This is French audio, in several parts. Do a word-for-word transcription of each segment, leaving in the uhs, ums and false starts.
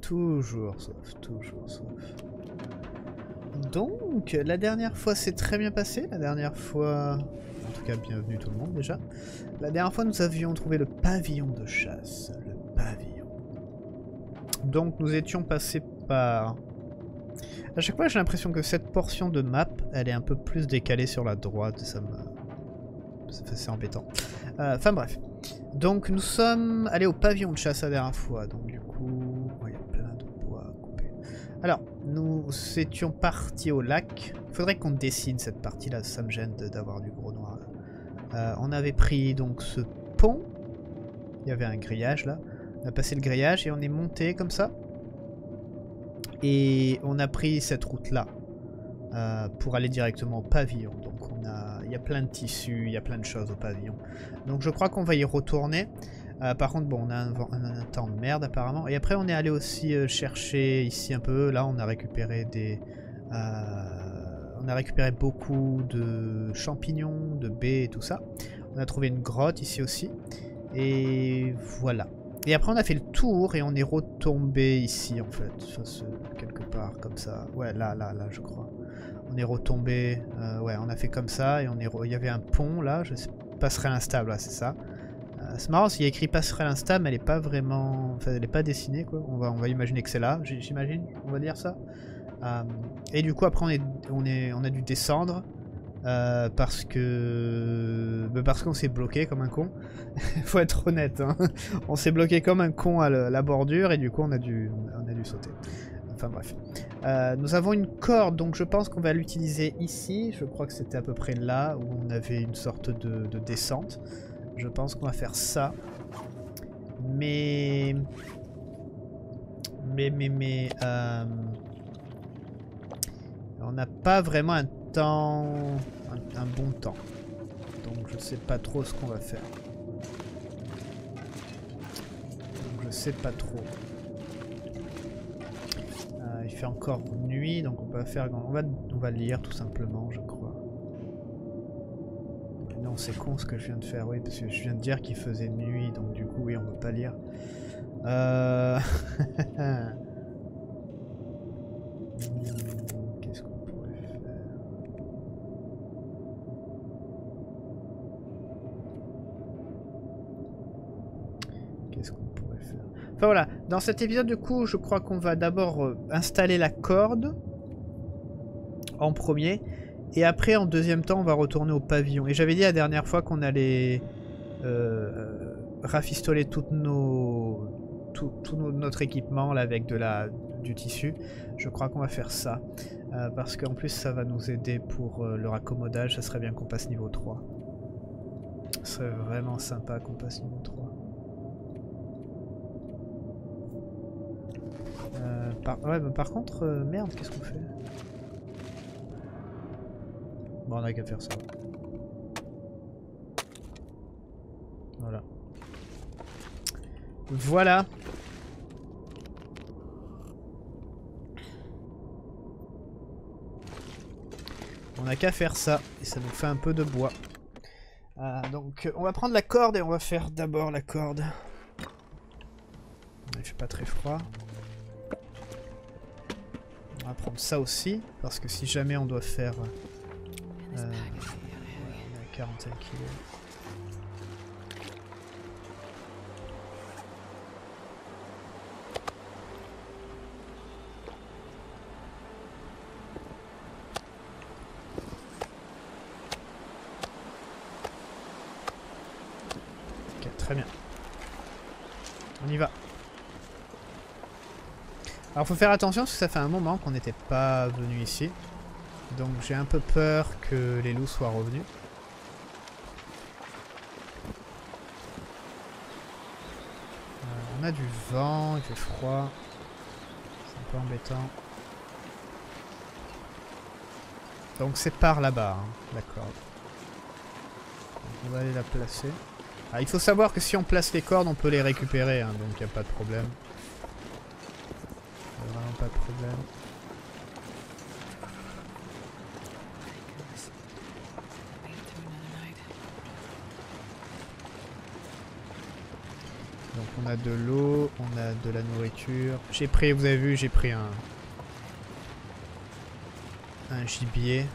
Toujours sauf, toujours sauf. Donc, la dernière fois c'est très bien passé. La dernière fois... En tout cas, bienvenue tout le monde déjà. La dernière fois nous avions trouvé le pavillon de chasse. Le pavillon. Donc nous étions passés par... À chaque fois j'ai l'impression que cette portion de map, elle est un peu plus décalée sur la droite. Ça me... C'est embêtant. Euh, enfin bref. Donc nous sommes allés au pavillon de chasse la dernière fois. Donc du coup... Oh, il y a plein de bois à couper. Alors, nous étions partis au lac. Il faudrait qu'on dessine cette partie-là. Ça me gêne d'avoir du gros noir. Euh, on avait pris donc ce pont. Il y avait un grillage là. On a passé le grillage et on est monté comme ça. Et on a pris cette route-là. Euh, pour aller directement au pavillon. Donc on a, il y a plein de tissus, il y a plein de choses au pavillon. Donc je crois qu'on va y retourner. Euh, par contre, bon, on a un, un, un temps de merde apparemment. Et après on est allé aussi euh, chercher ici un peu. Là on a récupéré des... Euh, on a récupéré beaucoup de champignons, de baies et tout ça. On a trouvé une grotte ici aussi. Et voilà. Et après on a fait le tour et on est retombé ici en fait. Ça, quelque part comme ça. Ouais, là, là, là je crois. On est retombé, euh, ouais, on a fait comme ça et on est, il y avait un pont là, je sais, passerelle instable, là, c'est ça. Euh, c'est marrant, s'il y a écrit passerelle instable, mais elle est pas vraiment, enfin, elle est pas dessinée quoi. On va, on va imaginer que c'est là, j'imagine, on va dire ça. Euh, et du coup après on est, on est, on a dû descendre euh, parce que, bah, parce qu'on s'est bloqué comme un con. Faut être honnête, hein. On s'est bloqué comme un con à la, la bordure et du coup on a dû, on a dû sauter. Enfin bref. Euh, nous avons une corde, donc je pense qu'on va l'utiliser ici. Je crois que c'était à peu près là où on avait une sorte de, de descente. Je pense qu'on va faire ça. Mais... Mais, mais, mais... Euh... On n'a pas vraiment un temps... Un, un bon temps. Donc je sais pas trop ce qu'on va faire. Donc je sais pas trop. Il fait encore nuit, donc on peut faire... On va, on va lire tout simplement, je crois. Non, c'est con ce que je viens de faire, oui, parce que je viens de dire qu'il faisait nuit, donc du coup, oui, on peut pas lire. Euh... Qu'est-ce qu'on pourrait faire? Qu'est-ce qu'on pourrait faire? Enfin voilà, dans cet épisode du coup je crois qu'on va d'abord euh, installer la corde en premier et après en deuxième temps on va retourner au pavillon. Et j'avais dit la dernière fois qu'on allait euh, rafistoler toutes nos, tout, tout nos, notre équipement là, avec de la, du tissu. Je crois qu'on va faire ça euh, parce qu'en plus ça va nous aider pour euh, le raccommodage. Ça serait bien qu'on passe niveau trois. Ce serait vraiment sympa qu'on passe niveau trois. Euh, par... Ouais, bah par contre, euh, merde, qu'est-ce qu'on fait? Bon, on a qu'à faire ça. Voilà. Voilà. On a qu'à faire ça. Et ça nous fait un peu de bois. Euh, donc, on va prendre la corde et on va faire d'abord la corde. Il fait pas très froid. On va prendre ça aussi, parce que si jamais on doit faire... Euh, ouais, on est à quarante-cinq kilos. Ok, très bien. On y va. Alors faut faire attention parce que ça fait un moment qu'on n'était pas venu ici. Donc j'ai un peu peur que les loups soient revenus. Euh, on a du vent, il fait froid. C'est un peu embêtant. Donc c'est par là-bas, hein, la corde. On va aller la placer. Ah, il faut savoir que si on place les cordes, on peut les récupérer, hein, donc il n'y a pas de problème. Vraiment pas de problème. Donc on on a de l'eau, on a de la nourriture. J'ai pris, vous avez vu, j'ai pris un... un gibier.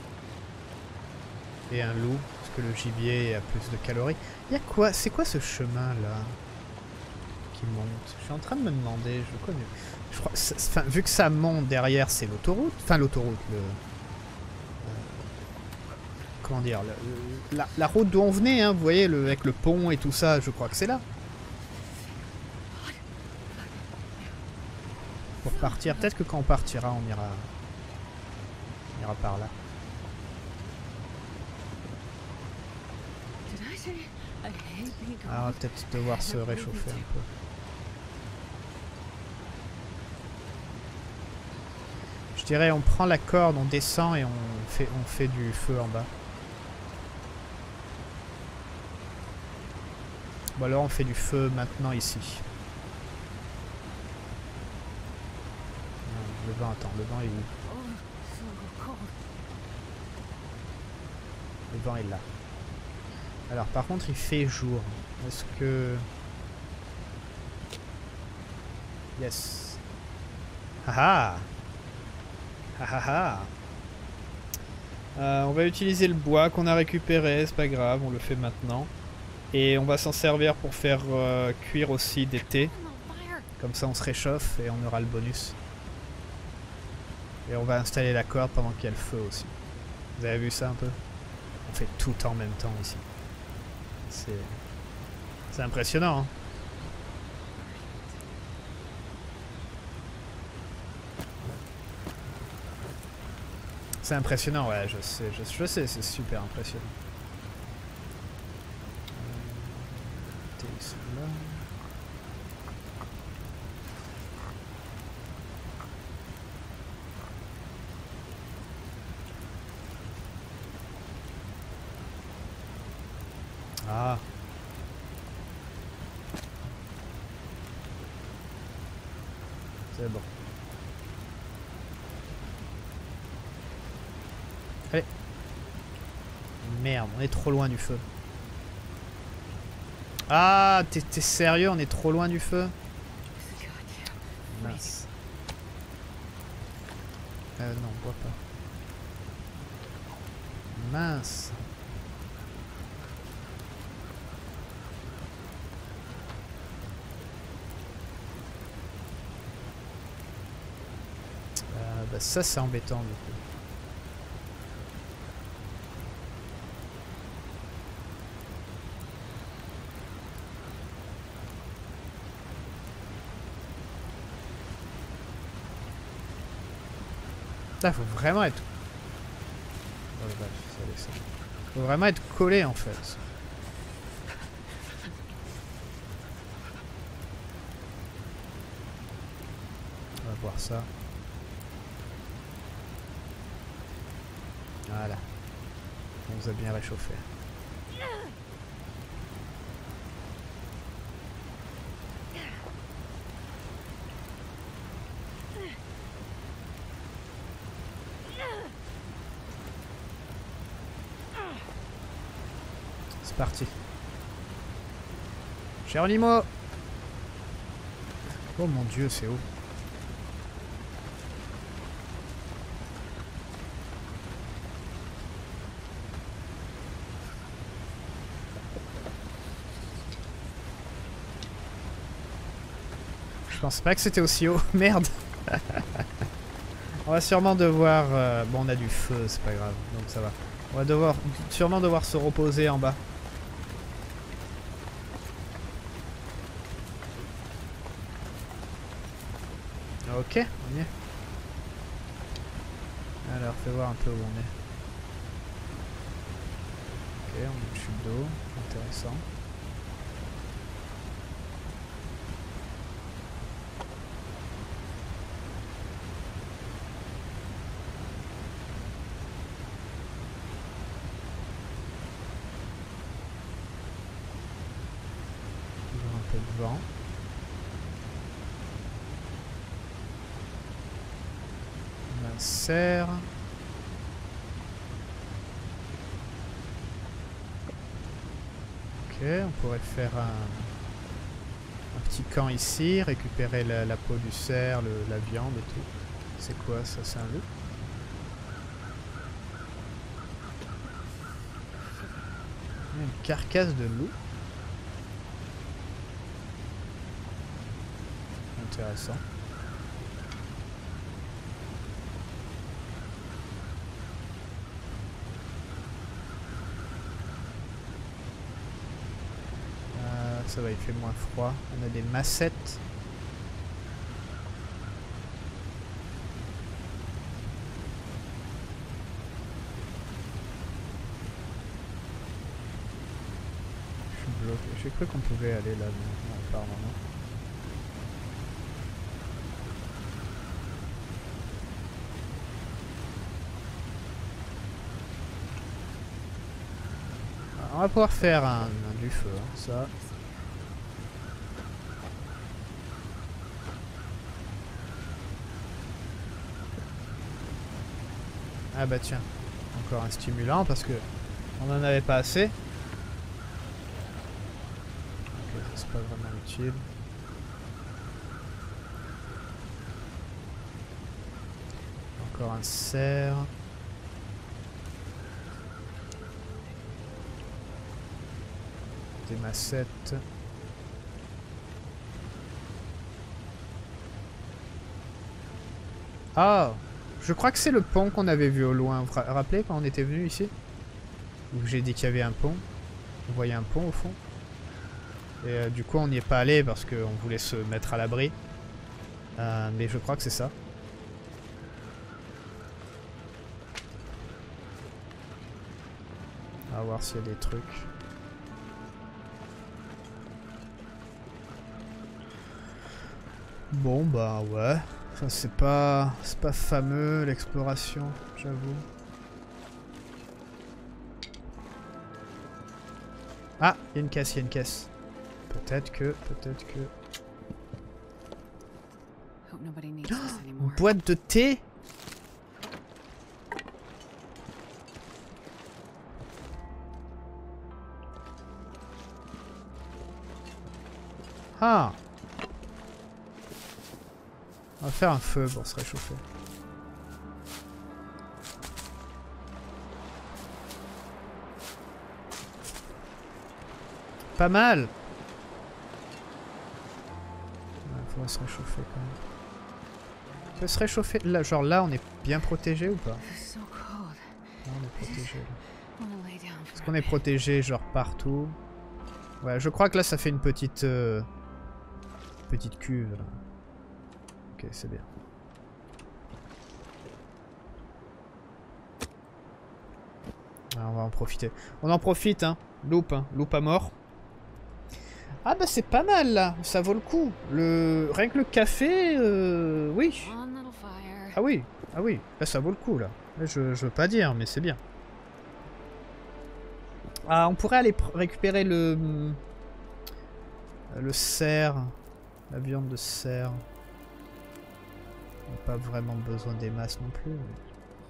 Et un loup, parce que le gibier a plus de calories. Il y a quoi? C'est quoi ce chemin là qui monte? Je suis en train de me demander, je le connais. Je crois, enfin, vu que ça monte derrière, c'est l'autoroute. Enfin, l'autoroute, le... Euh, comment dire le, la, la route d'où on venait, hein, vous voyez, le, avec le pont et tout ça, je crois que c'est là. Pour partir, peut-être que quand on partira, on ira... On ira par là. Alors, on va peut-être devoir se réchauffer un peu. Je dirais, on prend la corde, on descend et on fait, on fait du feu en bas. Bon, alors on fait du feu maintenant ici. Non, le vent, attends, le vent est où? Le vent est là. Alors par contre il fait jour. Est-ce que... Yes. Haha. Haha. Euh, on va utiliser le bois qu'on a récupéré, c'est pas grave, on le fait maintenant. Et on va s'en servir pour faire euh, cuire aussi des thés. Comme ça on se réchauffe et on aura le bonus. Et on va installer la corde pendant qu'il y a le feu aussi. Vous avez vu ça un peu? On fait tout en même temps ici. C'est... C'est impressionnant, hein. C'est impressionnant, ouais, je sais, je, je sais, c'est super impressionnant. Euh, là. Ah. C'est bon. Allez. Merde, on est trop loin du feu. Ah, t'es sérieux, on est trop loin du feu? Mince. Euh, non, on voit pas. Mince. Euh, bah ça, c'est embêtant, du coup. Là, faut vraiment être... Oh, bref, ça laisse ça. Faut vraiment être collé, en fait. On va voir ça. Voilà. On vous a bien réchauffé. C'est parti. Geronimo! Oh mon dieu, c'est haut. Je pensais pas que c'était aussi haut. Merde. On va sûrement devoir... Euh... Bon, on a du feu, c'est pas grave. Donc ça va. On va devoir, sûrement devoir se reposer en bas. Ok, on y est. Alors, fais voir un peu où on est. Ok, on a une chute d'eau. Intéressant. Un peu de vent. On a un cerf. Ok, on pourrait faire un, un petit camp ici, récupérer la, la peau du cerf, le, la viande et tout. C'est quoi ça? C'est un loup? Une carcasse de loup. Intéressant. Euh, ça va, il fait moins froid. On a des massettes. J'ai cru qu'on pouvait aller là, mais non, apparemment non. Alors, on va pouvoir faire un, un du feu, hein, ça. Ah bah tiens, encore un stimulant parce que on n'en avait pas assez. C'est pas vraiment utile. Encore un cerf. Des massettes. Ah, je crois que c'est le pont qu'on avait vu au loin. Vous vous rappelez quand on était venu ici? Où j'ai dit qu'il y avait un pont. On voyait un pont au fond. Et euh, du coup on n'y est pas allé parce qu'on voulait se mettre à l'abri. Euh, mais je crois que c'est ça. On va voir s'il y a des trucs. Bon bah ouais. Enfin, c'est pas, c'est pas fameux l'exploration, j'avoue. Ah, il y a une caisse, il y a une caisse. Peut-être que, peut-être que... Oh, une boîte de thé? Ah! On va faire un feu pour se réchauffer. Pas mal! On va se réchauffer quand même. On peut se réchauffer. Là, genre là, on est bien protégé ou pas? Là, on est protégé. Est-ce qu'on est protégé genre partout? Ouais, je crois que là, ça fait une petite... Euh, petite cuve. Là. Ok, c'est bien. Alors, on va en profiter. On en profite, hein. Loupe, hein. Loupe à mort. Ah bah c'est pas mal là, ça vaut le coup. Le... Rien que le café, euh... oui. Ah oui, ah oui, là ça vaut le coup là. Là, je, je veux pas dire, mais c'est bien. Ah, on pourrait aller récupérer le... Le cerf. La viande de cerf. On n'a pas vraiment besoin des masses non plus. Mais...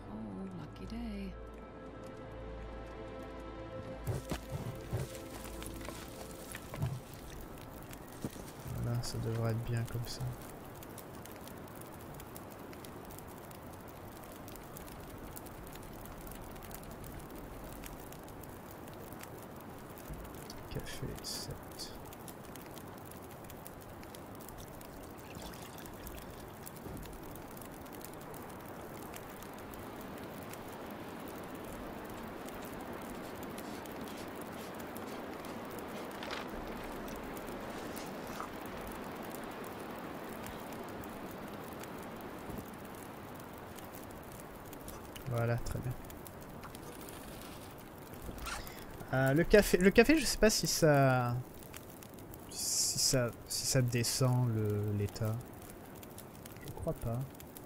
Voilà, ça devrait être bien comme ça. Café sept. Voilà, très bien. Euh, le café, le café, je sais pas si ça, si ça, si ça descend l'état. Je crois pas.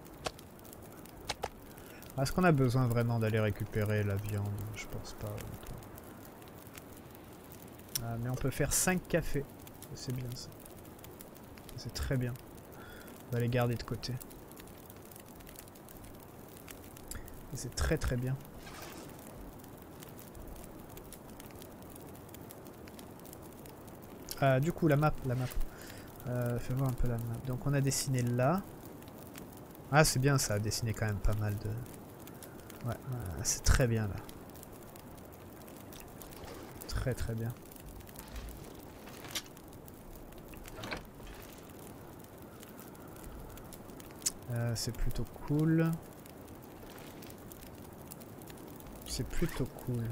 Est-ce qu'on a besoin vraiment d'aller récupérer la viande? Je pense pas. Ah, mais on peut faire cinq cafés. C'est bien ça. C'est très bien. On va les garder de côté. C'est très très bien. Euh, du coup, la map, la map. Euh, fais voir un peu la map. Donc on a dessiné là. Ah c'est bien, ça a dessiné quand même pas mal de... Ouais, ouais c'est très bien là. Très très bien. Euh, c'est plutôt cool. C'est plutôt cool.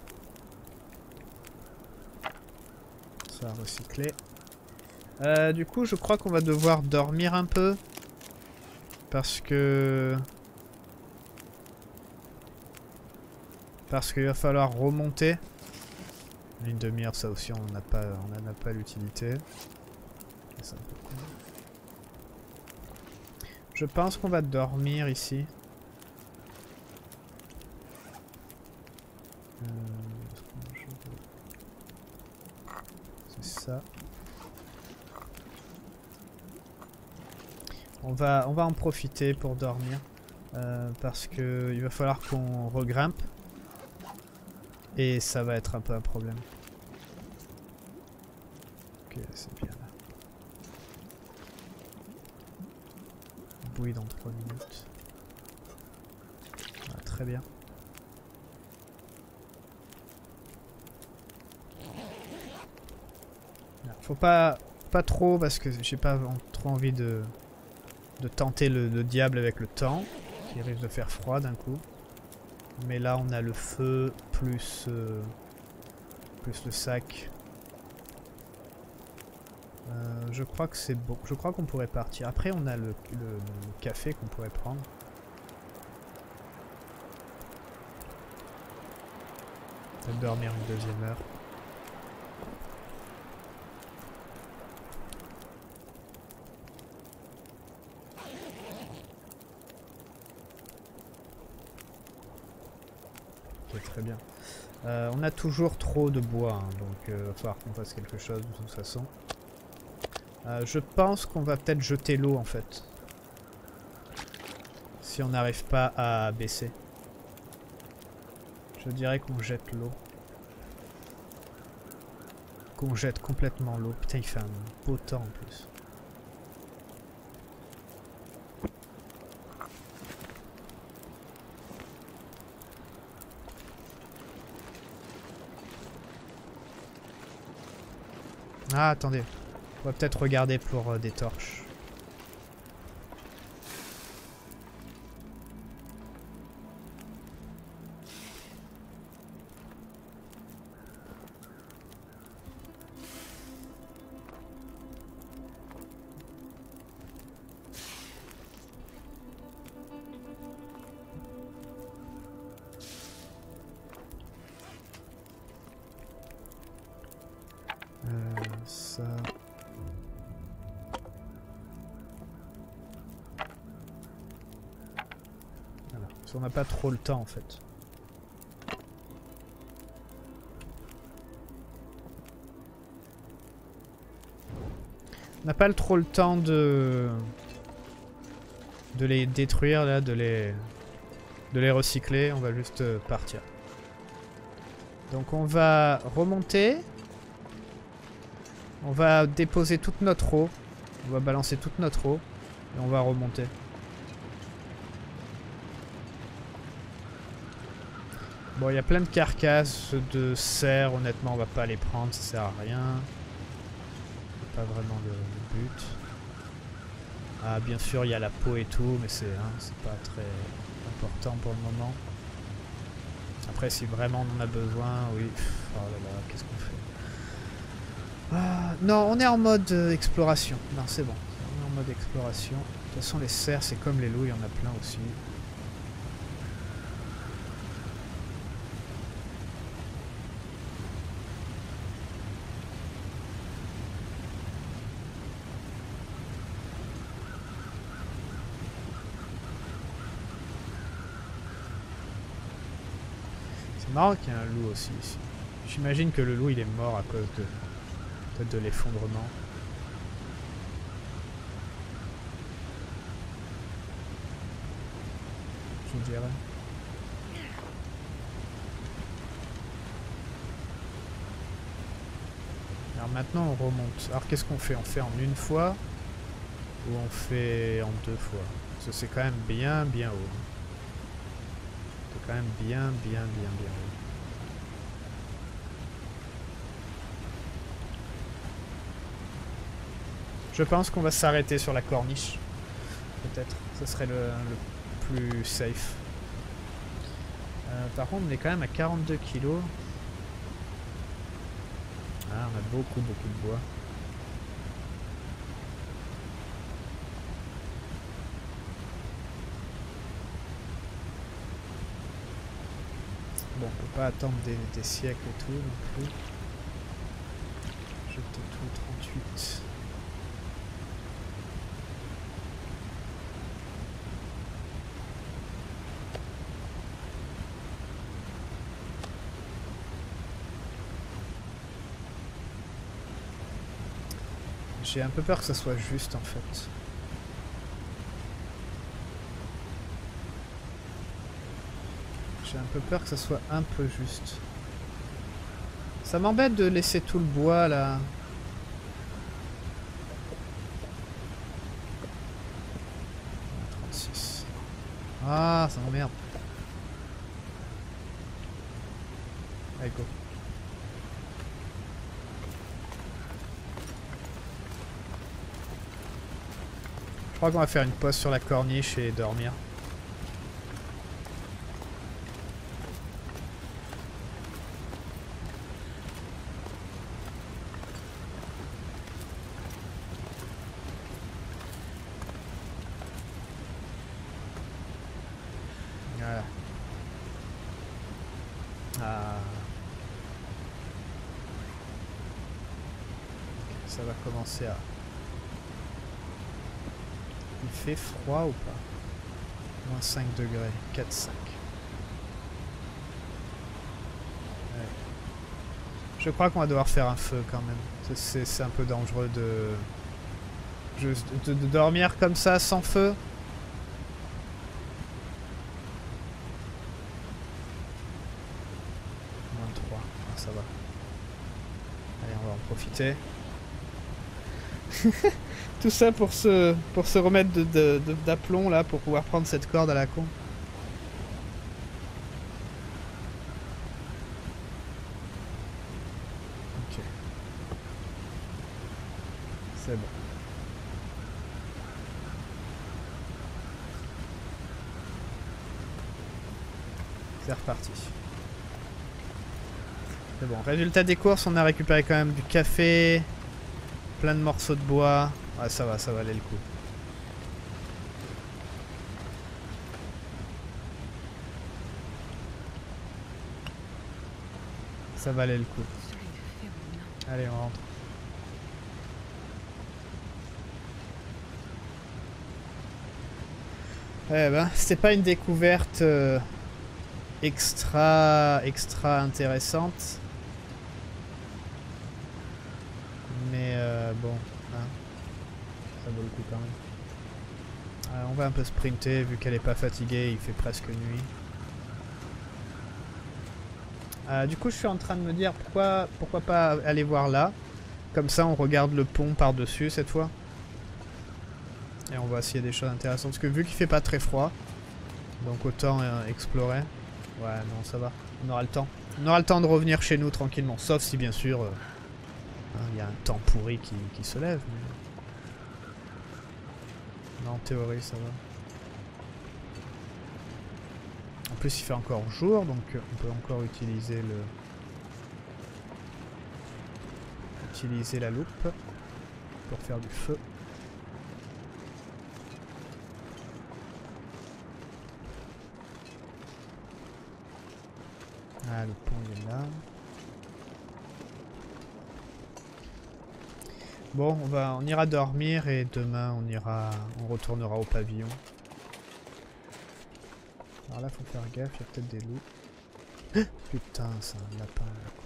Ça va recycler. Euh, du coup, je crois qu'on va devoir dormir un peu. Parce que... Parce qu'il va falloir remonter. Une demi-heure, ça aussi, on n'en a pas, on n'en a pas l'utilité. C'est un peu cool. Je pense qu'on va dormir ici. Euh, C'est ça. On va, on va en profiter pour dormir. Euh, parce que il va falloir qu'on regrimpe. Et ça va être un peu un problème. Ok, c'est bien là. Bouille dans trois minutes. Voilà, très bien. Faut pas, pas trop parce que j'ai pas trop envie de, de tenter le, le diable avec le temps. Qui risque de faire froid d'un coup. Mais là on a le feu plus, euh, plus le sac. Euh, je crois que c'est bon. Je crois qu'on pourrait partir. Après on a le, le, le café qu'on pourrait prendre. Peut-être dormir une deuxième heure. Ok, très bien. Euh, on a toujours trop de bois, hein, donc il euh, va falloir qu'on fasse quelque chose de toute façon. Euh, je pense qu'on va peut-être jeter l'eau en fait. Si on n'arrive pas à baisser. Je dirais qu'on jette l'eau. Qu'on jette complètement l'eau. Putain, il fait un beau temps en plus. Ah, attendez. On va peut-être regarder pour euh, des torches. Euh, ça... Voilà. Parce qu'on n'a pas trop le temps en fait. On n'a pas trop le temps de... de les détruire là, de les... de les recycler, on va juste partir. Donc on va remonter. On va déposer toute notre eau. On va balancer toute notre eau. Et on va remonter. Bon, il y a plein de carcasses de cerfs. Honnêtement, on va pas les prendre. Ça sert à rien. C'est pas vraiment le, le but. Ah, bien sûr, il y a la peau et tout. Mais c'est hein, c'est pas très important pour le moment. Après, si vraiment on en a besoin, oui. Oh là là, qu'est-ce qu'on fait? Ah, non, on est en mode euh, exploration. Non, c'est bon. On est en mode exploration. De toute façon, les cerfs, c'est comme les loups, il y en a plein aussi. C'est marrant qu'il y ait un loup aussi ici. J'imagine que le loup, il est mort à cause de... peut-être de l'effondrement. Je dirais. Alors maintenant on remonte. Alors qu'est-ce qu'on fait? On fait en une fois ou on fait en deux fois? Parce que c'est quand même bien bien haut. C'est quand même bien bien bien bien haut. Je pense qu'on va s'arrêter sur la corniche. Peut-être. Ce serait le, le plus safe. Euh, par contre, on est quand même à quarante-deux kilos. Ah, on a beaucoup, beaucoup de bois. Bon, on peut pas attendre des, des siècles et tout non plus. Jeter tout, trente-huit. J'ai un peu peur que ça soit juste en fait. J'ai un peu peur que ça soit un peu juste. Ça m'embête de laisser tout le bois là. trente-six. Ah, ça m'emmerde. Allez, go. Je crois qu'on va faire une pause sur la corniche et dormir. Voilà. Ah. Ça va commencer à... Il fait froid ou pas? Moins cinq degrés, quatre cinq. Ouais. Je crois qu'on va devoir faire un feu quand même. C'est un peu dangereux de... Juste de, de dormir comme ça sans feu. Moins trois, ah, ça va. Allez, on va en profiter. Tout ça pour se, pour se remettre d'aplomb là, pour pouvoir prendre cette corde à la con. Ok. C'est bon. C'est reparti. C'est bon. Résultat des courses, on a récupéré quand même du café, plein de morceaux de bois. Ouais, ça va, ça valait le coup. Ça valait le coup. Allez, on rentre. Eh ben, c'était pas une découverte euh, extra, extra intéressante. Mais euh, bon, hein, ça vaut le coup quand même. Alors, on va un peu sprinter, vu qu'elle est pas fatiguée, il fait presque nuit. Euh, du coup, je suis en train de me dire pourquoi, pourquoi pas aller voir là. Comme ça, on regarde le pont par-dessus cette fois. Et on voit s'il y a des choses intéressantes. Parce que vu qu'il fait pas très froid, donc autant euh, explorer. Ouais, non, ça va. On aura le temps. On aura le temps de revenir chez nous tranquillement. Sauf si, bien sûr, il euh, hein, y a un temps pourri qui, qui se lève. Mais... non, en théorie, ça va. En plus, il fait encore jour, donc on peut encore utiliser le... utiliser la loupe pour faire du feu. Ah, le pont il est là. Bon, on va, on ira dormir et demain on ira, on retournera au pavillon. Alors là, faut faire gaffe, il y a peut-être des loups. Putain, c'est un lapin là, quoi.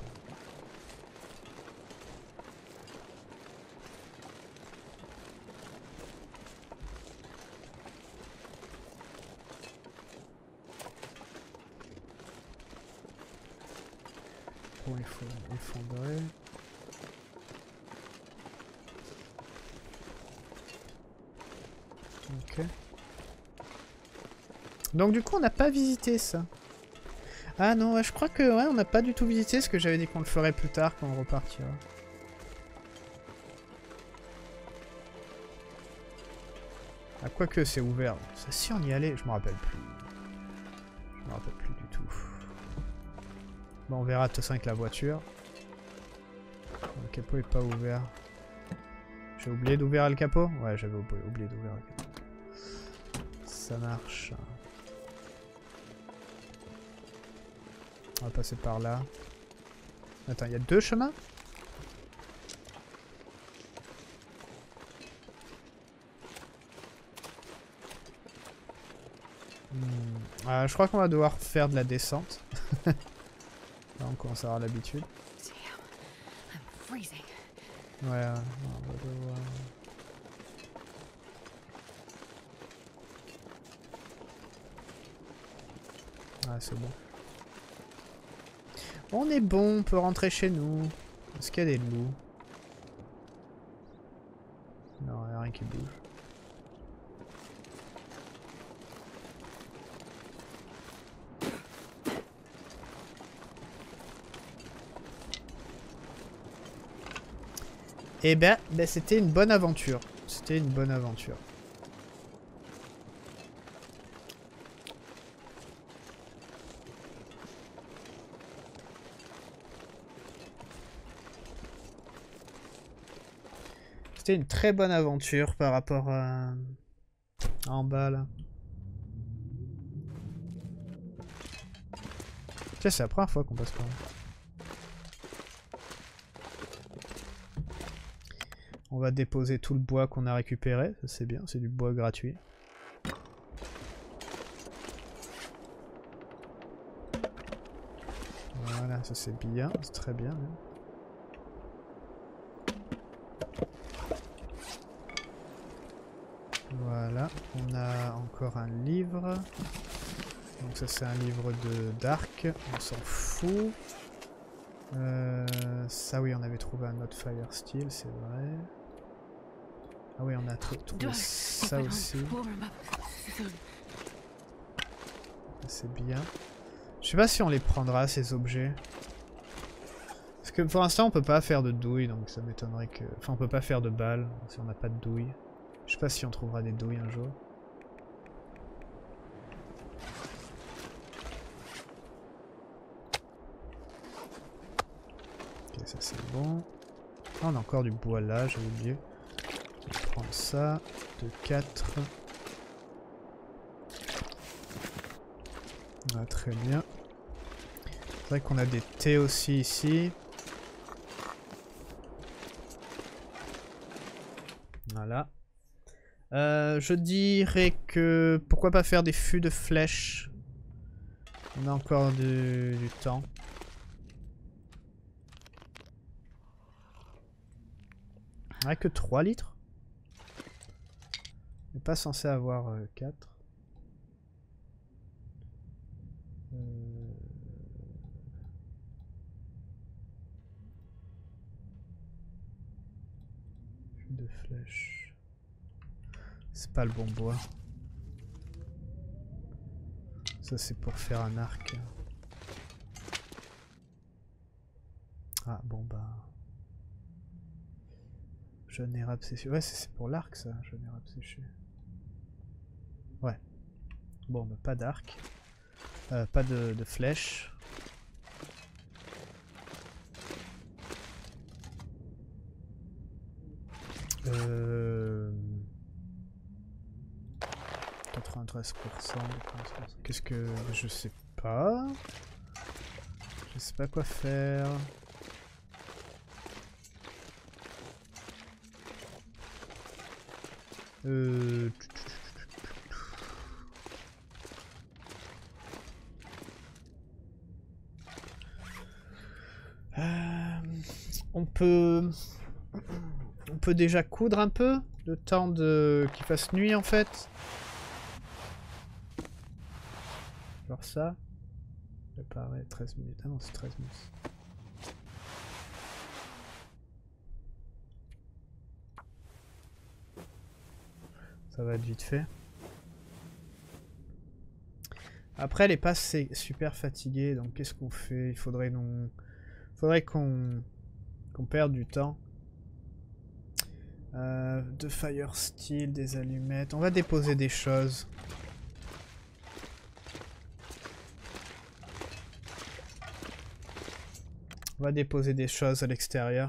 Bon, il faut effondrer. Ok. Donc du coup on n'a pas visité ça. Ah non, ouais, je crois que ouais, on n'a pas du tout visité ce que j'avais dit qu'on le ferait plus tard quand on repartira. Ah, quoique c'est ouvert. Ça, si on y allait, je me rappelle plus. Je me rappelle plus du tout. Bon, on verra de toute façon avec la voiture. Le capot est pas ouvert. J'ai oublié d'ouvrir le capot? Ouais, j'avais oublié d'ouvrir le capot. Ça marche. On va passer par là. Attends, il y a deux chemins? hmm. euh, Je crois qu'on va devoir faire de la descente. Là, on commence à avoir l'habitude. Ouais, ouais, on va devoir... Ah, c'est bon. On est bon, on peut rentrer chez nous. Est-ce qu'il y a des loups? Non, il n'y a rien qui bouge. Eh ben, ben c'était une bonne aventure. C'était une bonne aventure. C'était une très bonne aventure par rapport à, à en bas là. Tiens, c'est la première fois qu'on passe par là. On va déposer tout le bois qu'on a récupéré, ça c'est bien, c'est du bois gratuit. Voilà, ça c'est bien, c'est très bien même. Voilà, on a encore un livre. Donc ça c'est un livre de d'arc, on s'en fout. Euh, ça oui, on avait trouvé un autre Fire Steel, c'est vrai. Ah oui, on a trouvé ça aussi. C'est bien. Je sais pas si on les prendra ces objets. Parce que pour l'instant on peut pas faire de douille, donc ça m'étonnerait que... Enfin on peut pas faire de balles si on n'a pas de douille. Je sais pas si on trouvera des douilles un jour. Ok, ça c'est bon. Ah, on a encore du bois là, j'avais oublié. On va prendre ça. De quatre. Ah, très bien. C'est vrai qu'on a des thés aussi ici. Voilà. Euh, je dirais que... Pourquoi pas faire des fûts de flèches? On a encore du, du temps. On a que trois litres. On n'est pas censé avoir euh, quatre. Euh... Fût de flèches. C'est pas le bon bois. Ça c'est pour faire un arc. Ah bon bah... Jeune érable séché. Ouais c'est pour l'arc ça, jeune érable séché. Ouais. Bon bah pas d'arc. Euh, pas de, de flèches. Euh... quatre-vingt-treize pour cent. Qu'est-ce que... Je sais pas. Je sais pas quoi faire. Euh... Euh... On peut... On peut déjà coudre un peu, le temps de qu'il fasse nuit en fait. Genre ça. Préparer treize minutes. Ah non, c'est treize minutes. Ça va être vite fait. Après, elle est pas assez- super fatiguée, donc qu'est-ce qu'on fait? Il faudrait non... faudrait qu'on qu'on perde du temps. Euh, de fire steel, des allumettes. On va déposer des choses. On va déposer des choses à l'extérieur.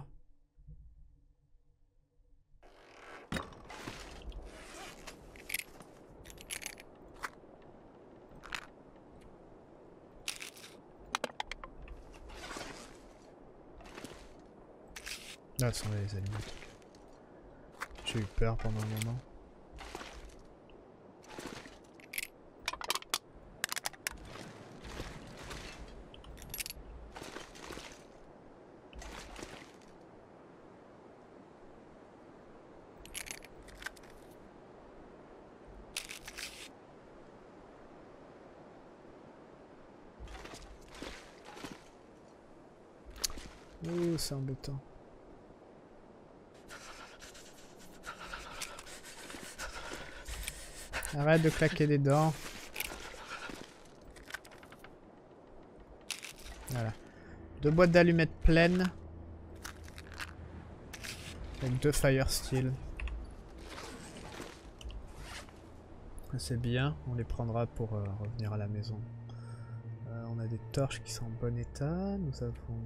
Ah, ça va les allumettes. J'ai eu peur pendant un moment. Oh, c'est embêtant. Arrête de claquer des dents. Voilà. Deux boîtes d'allumettes pleines. Avec deux fire steel. C'est bien, on les prendra pour euh, revenir à la maison. Euh, on a des torches qui sont en bon état. Nous avons...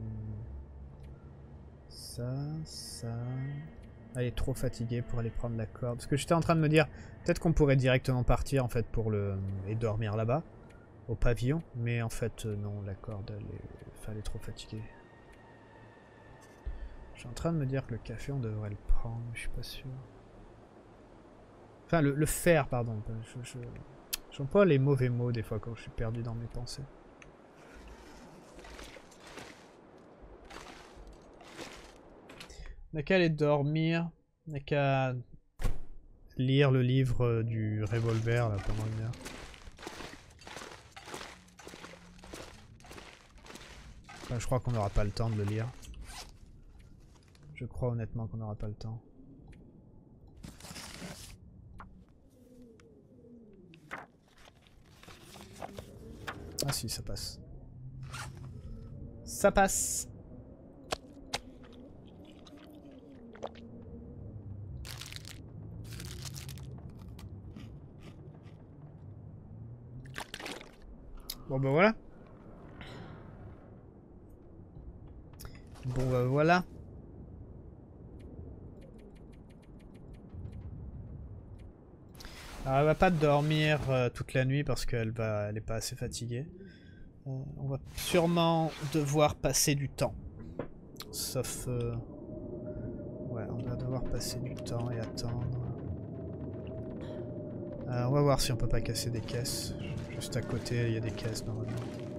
ça, ça... Elle est trop fatiguée pour aller prendre la corde. Parce que j'étais en train de me dire, peut-être qu'on pourrait directement partir en fait pour le... et dormir là-bas, au pavillon. Mais en fait, euh, non, la corde, elle est... Enfin, elle est trop fatiguée. Je suis en train de me dire que le café, on devrait le prendre, mais je suis pas sûr. Enfin, le, le fer, pardon. Je, je... J'emploie les mauvais mots des fois quand je suis perdu dans mes pensées. On n'a qu'à aller dormir. On n'a qu'à lire le livre du revolver là pendant une heure. Enfin, je crois qu'on n'aura pas le temps de le lire. Je crois honnêtement qu'on n'aura pas le temps. Ah si, ça passe. Ça passe. Bon ben voilà. Bon ben voilà. Alors elle va pas dormir euh, toute la nuit parce qu'elle va, elle est pas assez fatiguée. Euh, on va sûrement devoir passer du temps. Sauf... Euh... Ouais, on va devoir passer du temps et attendre. Euh, on va voir si on peut pas casser des caisses. Juste à côté, il y a des caisses normalement.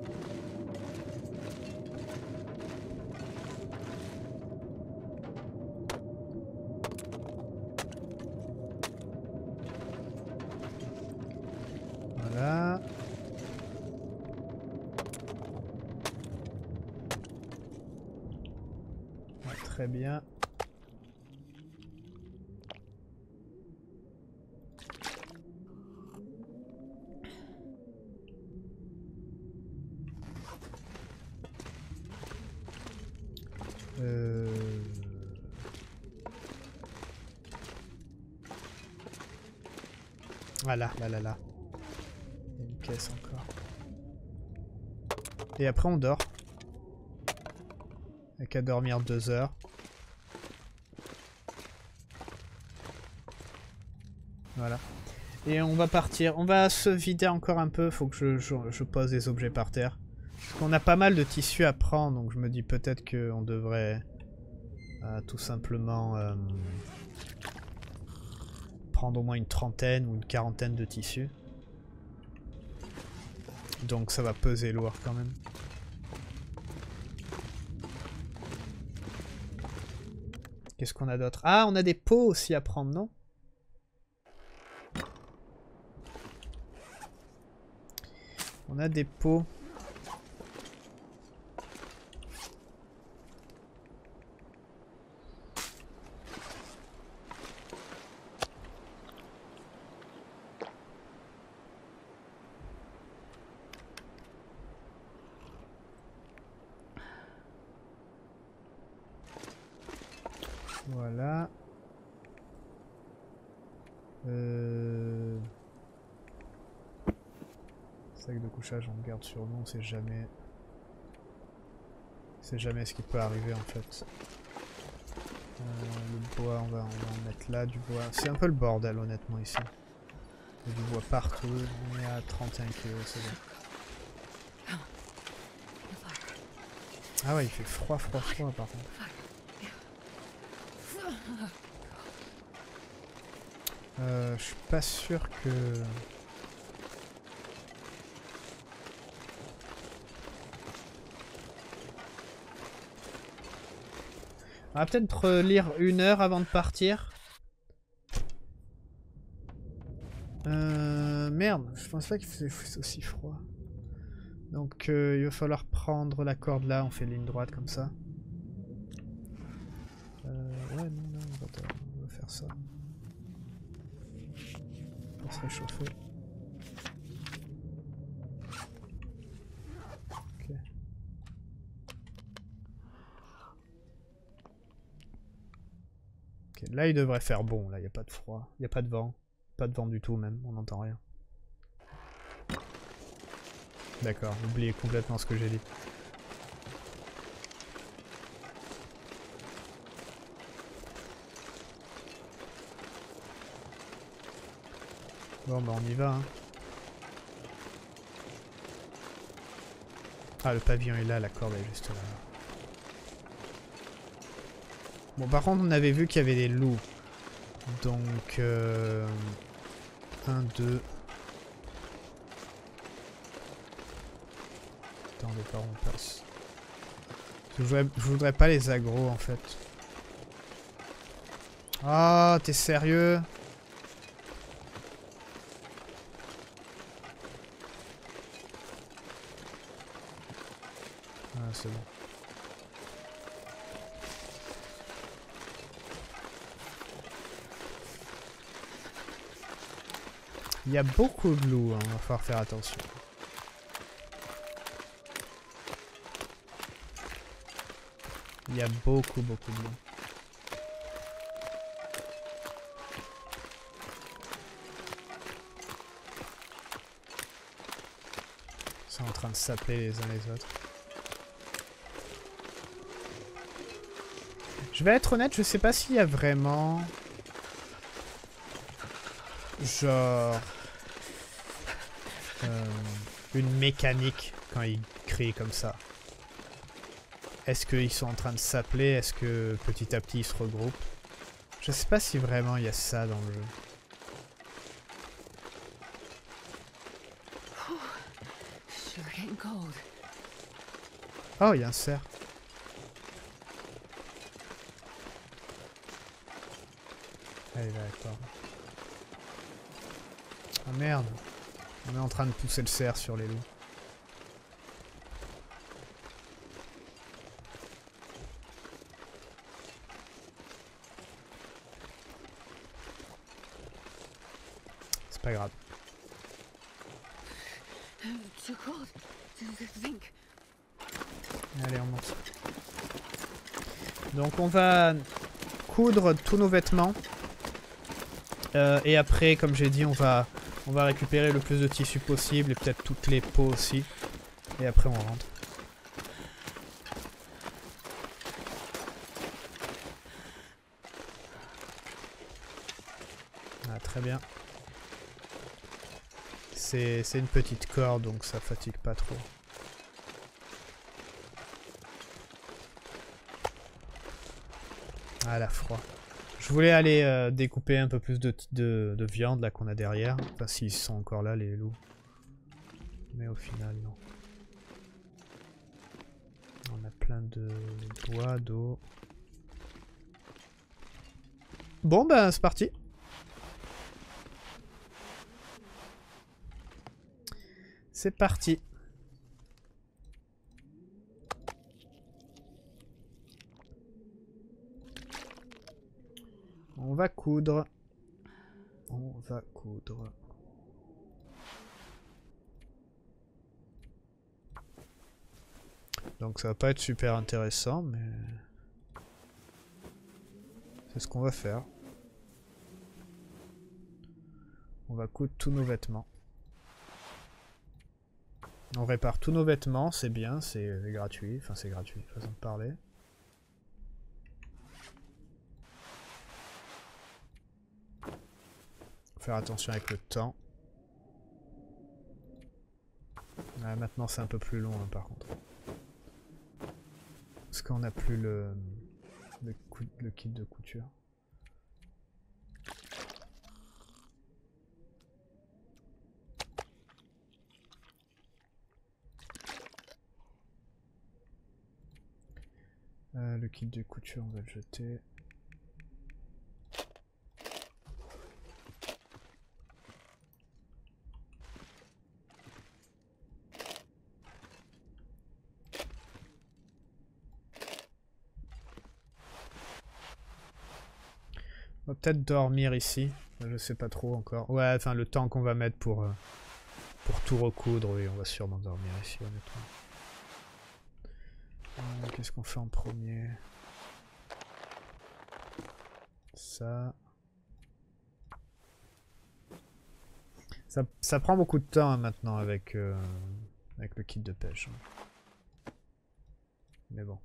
Voilà. Ouais, très bien. Euh... Voilà, là, là, là. Il y a une caisse encore. Et après on dort. Il n'y a qu'à dormir deux heures. Voilà. Et on va partir. On va se vider encore un peu. Faut que je, je, je pose des objets par terre. Parce qu'on a pas mal de tissus à prendre. Donc je me dis peut-être qu'on devrait euh, tout simplement euh, prendre au moins une trentaine ou une quarantaine de tissus. Donc ça va peser lourd quand même. Qu'est-ce qu'on a d'autre? Ah, on a des pots aussi à prendre, non? On a des pots. Voilà. Euh... Sac de couchage, on le garde sur nous, on sait jamais. On sait jamais ce qui peut arriver en fait. Euh, le bois, on va, on va en mettre là, du bois. C'est un peu le bordel honnêtement ici. Il y a du bois partout, on est à trente et un kilos, c'est bon. Ah ouais, il fait froid, froid, froid par contre. Euh, je suis pas sûr que... On va peut-être lire une heure avant de partir. Euh, merde, je pense pas qu'il faisait aussi froid. Donc euh, il va falloir prendre la corde là, on fait ligne droite comme ça. Euh, ouais, non, non, on va, on va faire ça. Pour se réchauffer. Ok. Ok, là il devrait faire bon, là il n'y a pas de froid, il n'y a pas de vent. Pas de vent du tout même, on n'entend rien. D'accord, oubliez complètement ce que j'ai dit. Bon bah on y va hein. Ah le pavillon est là, la corde est juste là. Bon par contre on avait vu qu'il y avait des loups. Donc... Euh... un, deux... Attendez, par où on passe. Je voudrais, je voudrais pas les aggro en fait. Ah, oh, t'es sérieux? Ah, c'est bon. Il y a beaucoup de loups, hein, il va falloir faire attention. Il y a beaucoup, beaucoup de loups. Ils sont en train de s'appeler les uns les autres. Je vais être honnête, je sais pas s'il y a vraiment... Genre... Euh, une mécanique quand ils crient comme ça. Est-ce qu'ils sont en train de s'appeler? Est-ce que petit à petit ils se regroupent? Je sais pas si vraiment il y a ça dans le jeu. Oh, il y a un cerf. Allez, d'accord. Ah merde. On est en train de pousser le cerf sur les loups. C'est pas grave. Allez, on monte. Donc on va coudre tous nos vêtements. Euh, et après, comme j'ai dit, on va, on va récupérer le plus de tissu possible et peut-être toutes les peaux aussi. Et après on rentre. Ah, très bien. C'est une petite corde, donc ça fatigue pas trop. Ah, la froid. Je voulais aller euh, découper un peu plus de, de, de viande là qu'on a derrière. Enfin, s'ils sont encore là, les loups. Mais au final, non. On a plein de bois, d'eau. Bon, ben, c'est parti. C'est parti. On va coudre. On va coudre. Donc ça va pas être super intéressant, mais... C'est ce qu'on va faire. On va coudre tous nos vêtements. On répare tous nos vêtements, c'est bien, c'est gratuit. Enfin, c'est gratuit, façon de parler. Faire attention avec le temps. Ah, maintenant, c'est un peu plus long, hein, par contre. Parce qu'on n'a plus le, le, le kit de couture. Euh, le kit de couture, on va le jeter. On va peut-être dormir ici. Je sais pas trop encore. Ouais, enfin le temps qu'on va mettre pour, euh, pour tout recoudre, oui, on va sûrement dormir ici, honnêtement. Euh, Qu'est-ce qu'on fait en premier? Ça. ça. Ça prend beaucoup de temps hein, maintenant avec, euh, avec le kit de pêche. Hein. Mais bon.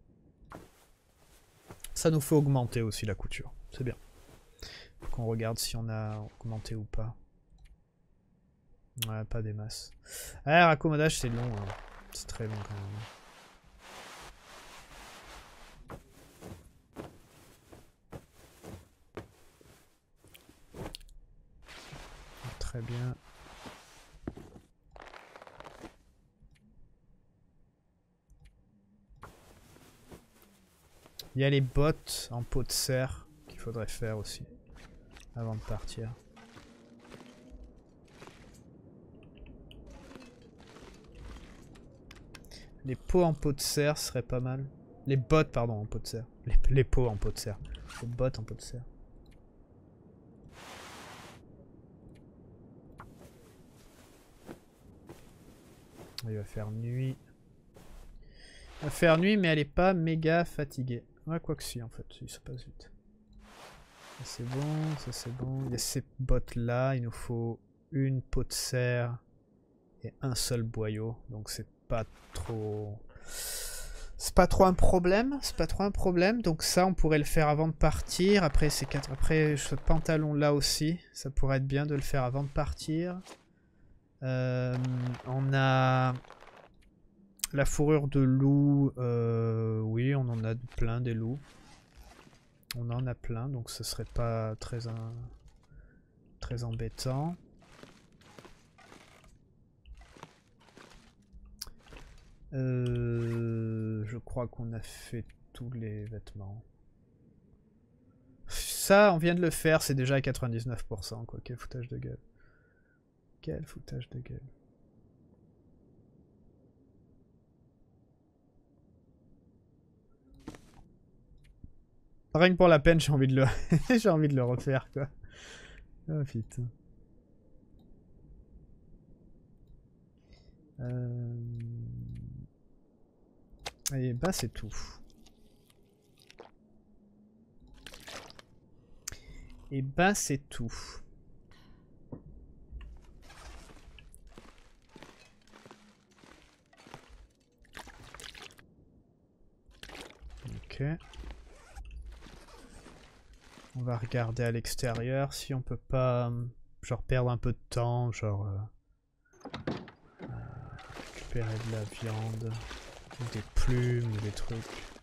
Ça nous fait augmenter aussi la couture. C'est bien. Faut qu'on regarde si on a augmenté ou pas. Ouais, pas des masses. Ah, raccommodage, c'est long. Hein. C'est très long quand même. Très bien. Il y a les bottes en peau de cerf qu'il faudrait faire aussi avant de partir. Les peaux en peau de cerf seraient pas mal. Les bottes, pardon, en peau de cerf. Les, les peaux en peau de cerf. Les bottes en peau de cerf. Il va faire nuit. Il va faire nuit, mais elle est pas méga fatiguée. Ouais, quoi que si, en fait. Si, ça passe vite. Ça c'est bon, ça c'est bon. Il y a ces bottes là. Il nous faut une peau de cerf et un seul boyau. Donc c'est pas trop... C'est pas trop un problème. C'est pas trop un problème. Donc ça, on pourrait le faire avant de partir. Après, ces quatre... Après, ce pantalon là aussi. Ça pourrait être bien de le faire avant de partir. Euh, on a la fourrure de loup, euh, oui, on en a plein des loups. On en a plein, donc ce serait pas très, un, très embêtant. Euh, je crois qu'on a fait tous les vêtements. Ça, on vient de le faire, c'est déjà à quatre-vingt-dix-neuf pour cent, quoi. Quel foutage de gueule. Quel foutage de gueule. Rien que pour la peine, j'ai envie de le, j'ai envie de le refaire, quoi. Oh putain. Euh... Et bah c'est tout. Et bah c'est tout. Ok. On va regarder à l'extérieur si on peut pas genre perdre un peu de temps, genre euh, euh, récupérer de la viande, ou des plumes, ou des trucs.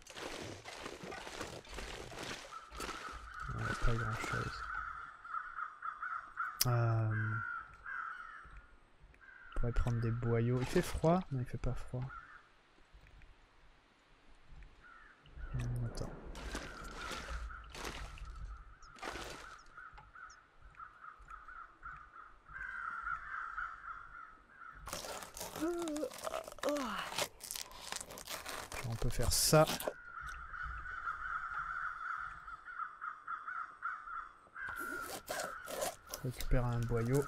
Ouais, pas grand chose. Euh, on pourrait prendre des boyaux. Il fait froid? Non, il fait pas froid. Hum, attends. On peut faire ça. Récupérer un boyau.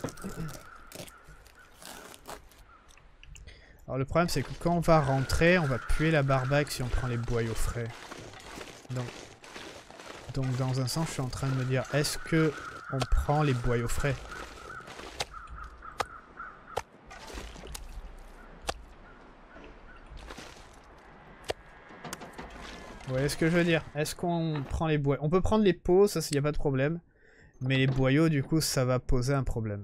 Alors le problème c'est que quand on va rentrer, on va puer la barbaque si on prend les boyaux frais. Donc Donc dans un sens, je suis en train de me dire, est-ce que on prend les boyaux frais? Vous voyez ce que je veux dire? Est-ce qu'on prend les boyaux? On peut prendre les pots, ça, il n'y a pas de problème. Mais les boyaux, du coup, ça va poser un problème.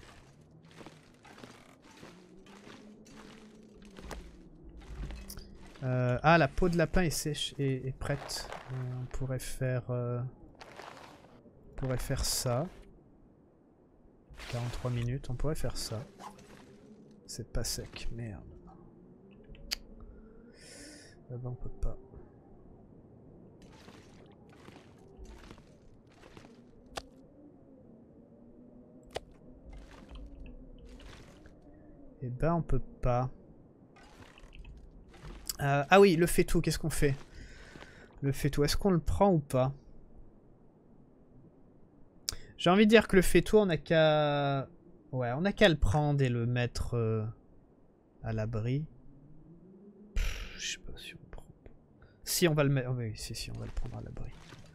Euh, ah, la peau de lapin est sèche et est prête. Euh, on pourrait faire... Euh, on pourrait faire ça. quarante-trois minutes, on pourrait faire ça. C'est pas sec, merde. Là-bas, on peut pas. Eh ben, on peut pas. Euh, ah oui, le faitout, qu'est-ce qu'on fait? Le faitout, est-ce qu'on le prend ou pas? J'ai envie de dire que le faitout, on n'a qu'à... Ouais, on n'a qu'à le prendre et le mettre euh, à l'abri. Je sais pas si on le prend. Si, on va le mettre... Oh, oui, si, si, on va le prendre à l'abri.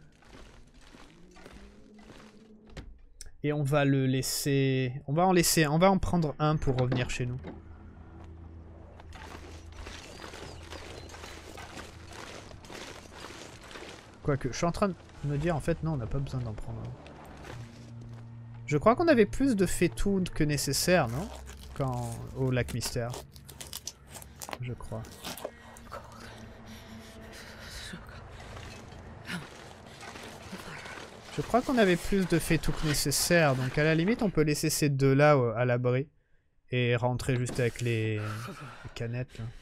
Et on va le laisser... On va en laisser... On va en prendre un pour revenir chez nous. Quoique, je suis en train de me dire, en fait, non, on n'a pas besoin d'en prendre un. Je crois qu'on avait plus de faitout que nécessaire, non? Quand... Au lac mystère. Je crois. Je crois qu'on avait plus de faitout que nécessaire, donc à la limite, on peut laisser ces deux-là euh, à l'abri. Et rentrer juste avec les, les canettes, là.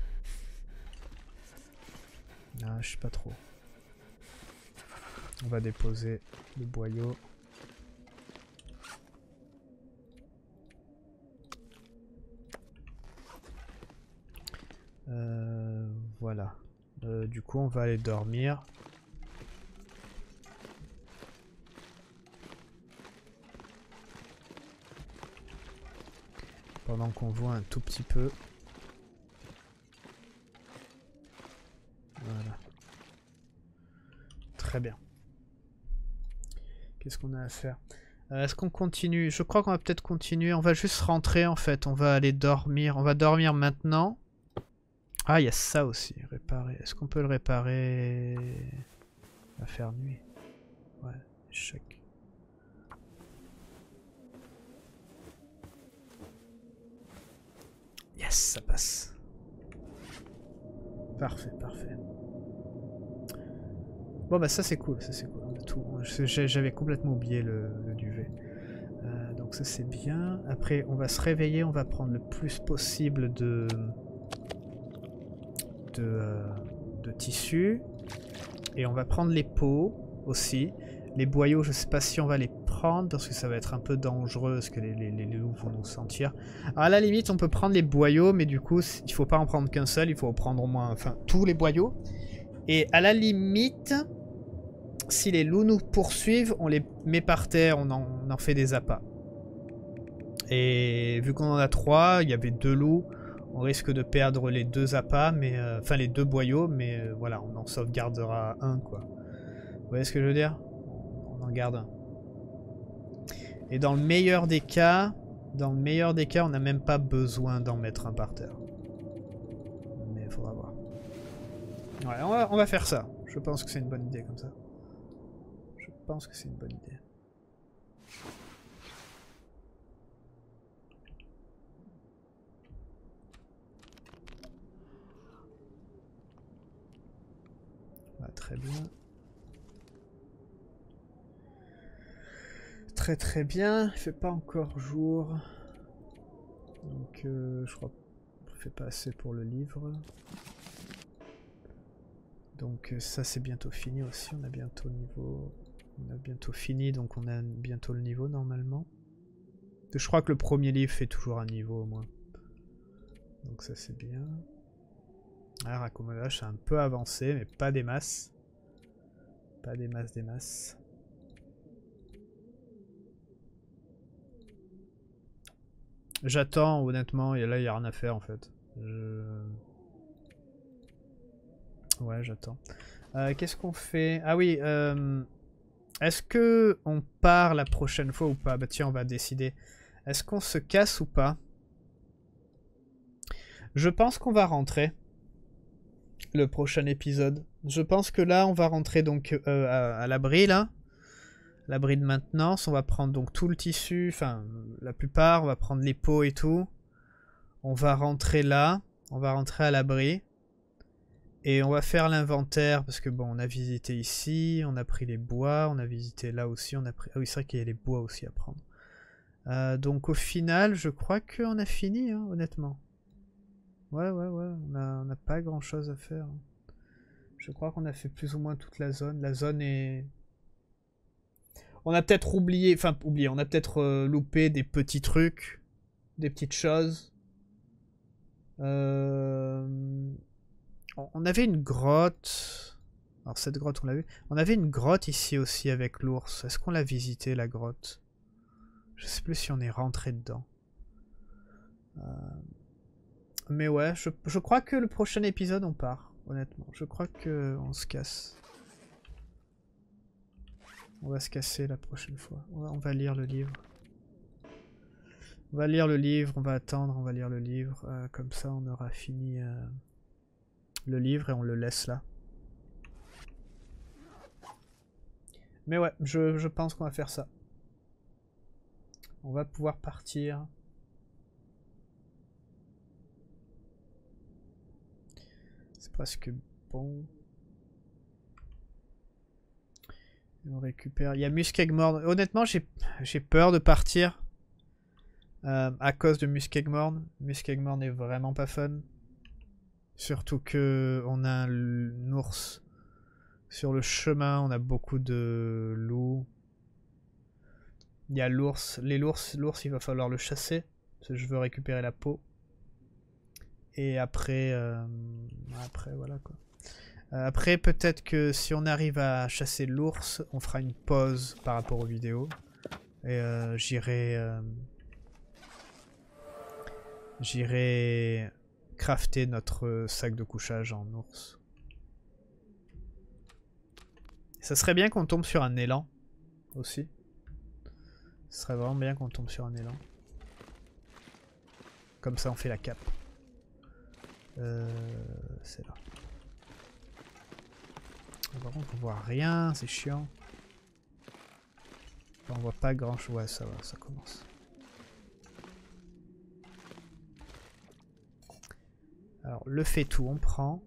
Ah, je sais pas trop. On va déposer le boyau. Euh, voilà. Euh, du coup, on va aller dormir. Pendant qu'on voit un tout petit peu. Voilà. Très bien. Qu'est-ce qu'on a à faire? euh, Est-ce qu'on continue? Je crois qu'on va peut-être continuer. On va juste rentrer en fait. On va aller dormir. On va dormir maintenant. Ah, il y a ça aussi. Réparer. Est-ce qu'on peut le réparer? On va faire nuit. Ouais, échec. Yes, ça passe. Parfait, parfait. Bon bah ça c'est cool, ça c'est cool. J'avais complètement oublié le, le duvet. Euh, donc ça c'est bien. Après on va se réveiller, on va prendre le plus possible de de, euh, de tissu. Et on va prendre les pots aussi. Les boyaux, je sais pas si on va les prendre parce que ça va être un peu dangereux parce que les, les, les loups vont nous sentir. Alors à la limite on peut prendre les boyaux, mais du coup il faut pas en prendre qu'un seul, il faut en prendre au moins, enfin tous les boyaux. Et à la limite, si les loups nous poursuivent, on les met par terre, on en, on en fait des appâts. Et vu qu'on en a trois, il y avait deux loups, on risque de perdre les deux appâts, mais euh, enfin les deux boyaux, mais euh, voilà, on en sauvegardera un quoi. Vous voyez ce que je veux dire? On en garde un. Et dans le meilleur des cas, dans le meilleur des cas, on n'a même pas besoin d'en mettre un par terre. Mais il faudra voir. Ouais, on va, on va faire ça. Je pense que c'est une bonne idée comme ça. Je pense que c'est une bonne idée. Ouais, très bien. Très très bien. Il fait pas encore jour. Donc euh, je crois qu'on fait pas assez pour le livre. Donc ça c'est bientôt fini aussi, on a bientôt le niveau, on a bientôt fini, donc on a bientôt le niveau normalement. Je crois que le premier livre fait toujours un niveau au moins. Donc ça c'est bien. Ah, raccommodage c'est un peu avancé, mais pas des masses. Pas des masses, des masses. J'attends honnêtement, et là il n'y a rien à faire en fait. Je... Ouais, j'attends. Euh, Qu'est-ce qu'on fait? Ah oui, euh, est-ce que on part la prochaine fois ou pas? Bah tiens, on va décider. Est-ce qu'on se casse ou pas? Je pense qu'on va rentrer. Le prochain épisode. Je pense que là, on va rentrer donc euh, à, à l'abri, là. L'abri de maintenance. On va prendre donc tout le tissu, enfin, la plupart. On va prendre les pots et tout. On va rentrer là. On va rentrer à l'abri. Et on va faire l'inventaire, parce que bon, on a visité ici, on a pris les bois, on a visité là aussi, on a pris... Ah oui, c'est vrai qu'il y a les bois aussi à prendre. Euh, donc au final, je crois qu'on a fini, hein, honnêtement. Ouais, ouais, ouais, on n'a on a pas grand chose à faire. Je crois qu'on a fait plus ou moins toute la zone. La zone est... On a peut-être oublié, enfin oublié, on a peut-être euh, loupé des petits trucs, des petites choses. Euh... On avait une grotte. Alors cette grotte, on l'a vu. On avait une grotte ici aussi avec l'ours. Est-ce qu'on l'a visité, la grotte? Je sais plus si on est rentré dedans. Euh... Mais ouais, je, je crois que le prochain épisode, on part. Honnêtement, je crois que on se casse. On va se casser la prochaine fois. On va lire le livre. On va lire le livre, on va attendre, on va lire le livre. Euh, comme ça, on aura fini euh, le livre et on le laisse là. Mais ouais, je, je pense qu'on va faire ça. On va pouvoir partir. C'est presque bon. On récupère. Il y a Muskegmorn. Honnêtement, j'ai peur de partir euh, à cause de Muskegmorn. Muskegmorn est vraiment pas fun. Surtout que on a un ours sur le chemin. On a beaucoup de loups. Il y a l'ours. Les l'ours, l'ours, il va falloir le chasser. Parce que je veux récupérer la peau. Et après, euh, après voilà quoi. Après, peut-être que si on arrive à chasser l'ours, on fera une pause par rapport aux vidéos. Et euh, j'irai... Euh, j'irai crafter notre sac de couchage en ours. Ça serait bien qu'on tombe sur un élan aussi. Ce serait vraiment bien qu'on tombe sur un élan. Comme ça, on fait la cape. Euh, C'est là. Par contre, on voit rien, c'est chiant. Enfin, on voit pas grand chose. Ouais, ça va, ça commence. Alors, le fait tout, on prend.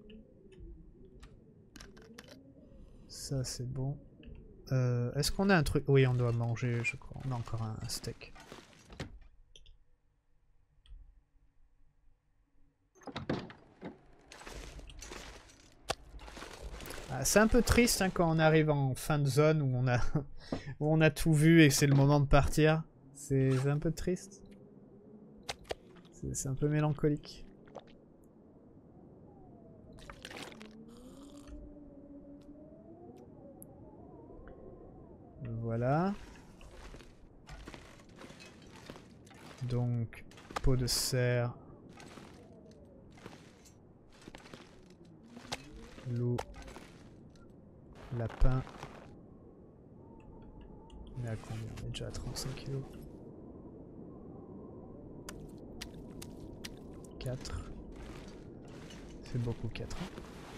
Ça, c'est bon. Euh, Est-ce qu'on a un truc? Oui, on doit manger, je crois. On a encore un, un steak. Ah, c'est un peu triste hein, quand on arrive en fin de zone où on a, où on a tout vu et que c'est le moment de partir. C'est un peu triste. C'est un peu mélancolique. Voilà. Donc, pot de serre. Loup. Lapin. On est à combien? On est déjà à trente-cinq kilos. quatre. C'est beaucoup quatre. Hein.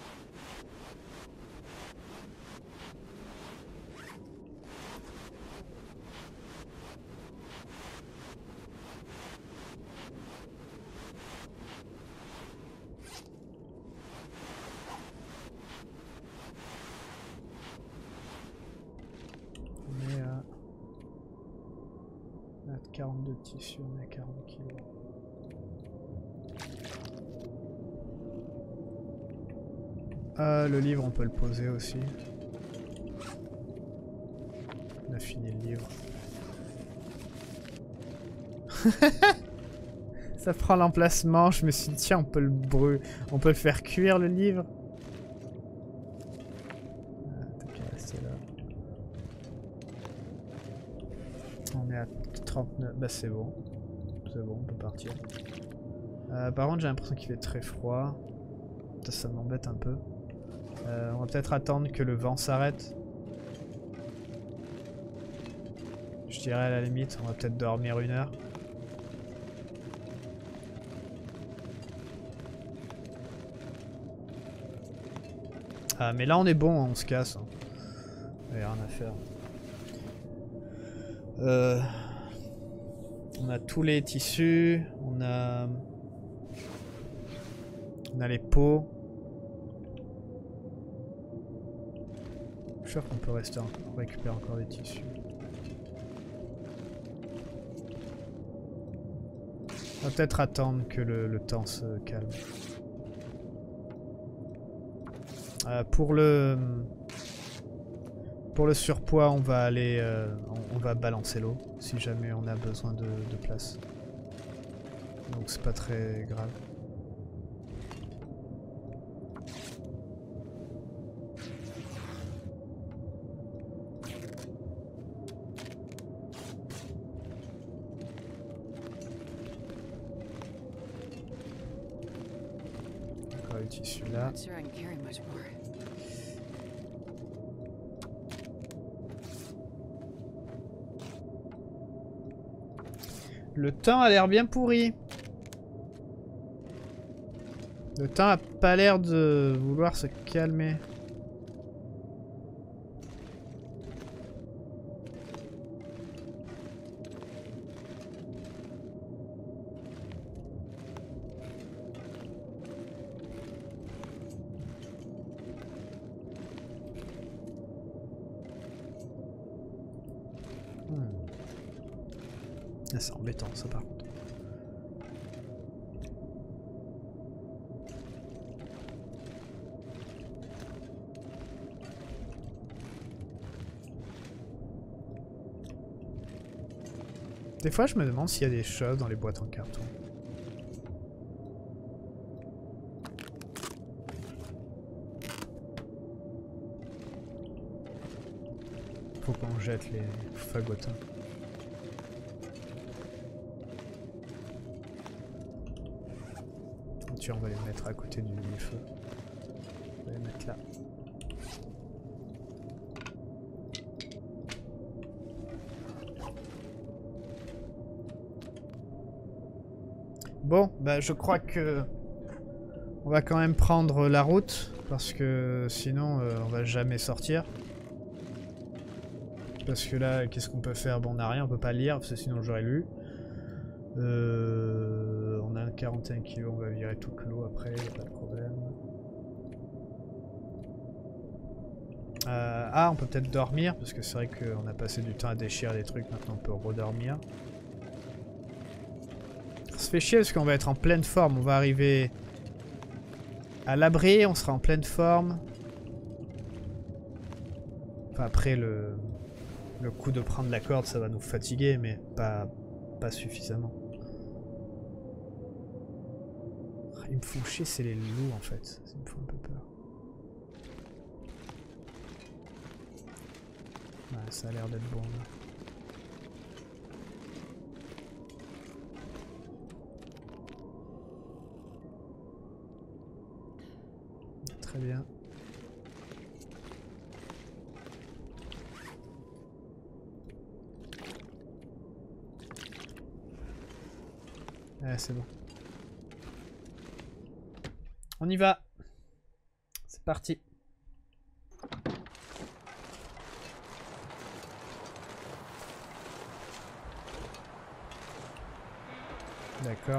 quarante-deux tissus, on est à quarante kilos. Ah, le livre, on peut le poser aussi. On a fini le livre. Ça prend l'emplacement, je me suis dit, tiens, on peut le brûler. On peut le faire cuire, le livre. Ah, t'as qu'à rester là. On est à trente-neuf. Bah, c'est bon. C'est bon, on peut partir. Euh, par contre, j'ai l'impression qu'il fait très froid. Ça, ça m'embête un peu. Euh, on va peut-être attendre que le vent s'arrête. Je dirais à la limite, on va peut-être dormir une heure. Ah mais là on est bon, on se casse. Il n'y a rien à faire. Euh, on a tous les tissus, on a... On a les pots. Je suis sûr qu'on peut rester encore, récupérer encore des tissus. On va peut-être attendre que le, le temps se calme. Euh, pour le pour le surpoids, on va aller, euh, on, on va balancer l'eau si jamais on a besoin de, de place. Donc c'est pas très grave. Encore les tissus là. Le temps a l'air bien pourri. Le temps a pas l'air de vouloir se calmer. Ah, c'est embêtant ça par contre. Des fois je me demande s'il y a des choses dans les boîtes en carton. Faut qu'on jette les fagotins. On va les mettre à côté du, du feu. On va les mettre là. Bon, bah je crois que on va quand même prendre la route parce que sinon euh, on va jamais sortir. Parce que là, qu'est-ce qu'on peut faire? Bon, on n'a rien, on peut pas lire parce que sinon j'aurais lu. Euh, on a quarante et un kilos, on va virer toute l'eau après, y a pas de problème. Euh, ah, on peut peut-être dormir, parce que c'est vrai qu'on a passé du temps à déchirer des trucs, maintenant on peut redormir. Ça se fait chier parce qu'on va être en pleine forme, on va arriver à l'abri, on sera en pleine forme. Enfin, après le, le coup de prendre la corde, ça va nous fatiguer, mais pas, pas suffisamment. Ils me font chier, c'est les loups en fait. Ça me fait un peu peur. Ouais, ça a l'air d'être bon là. Très bien. Ouais, c'est bon. On y va. C'est parti. D'accord.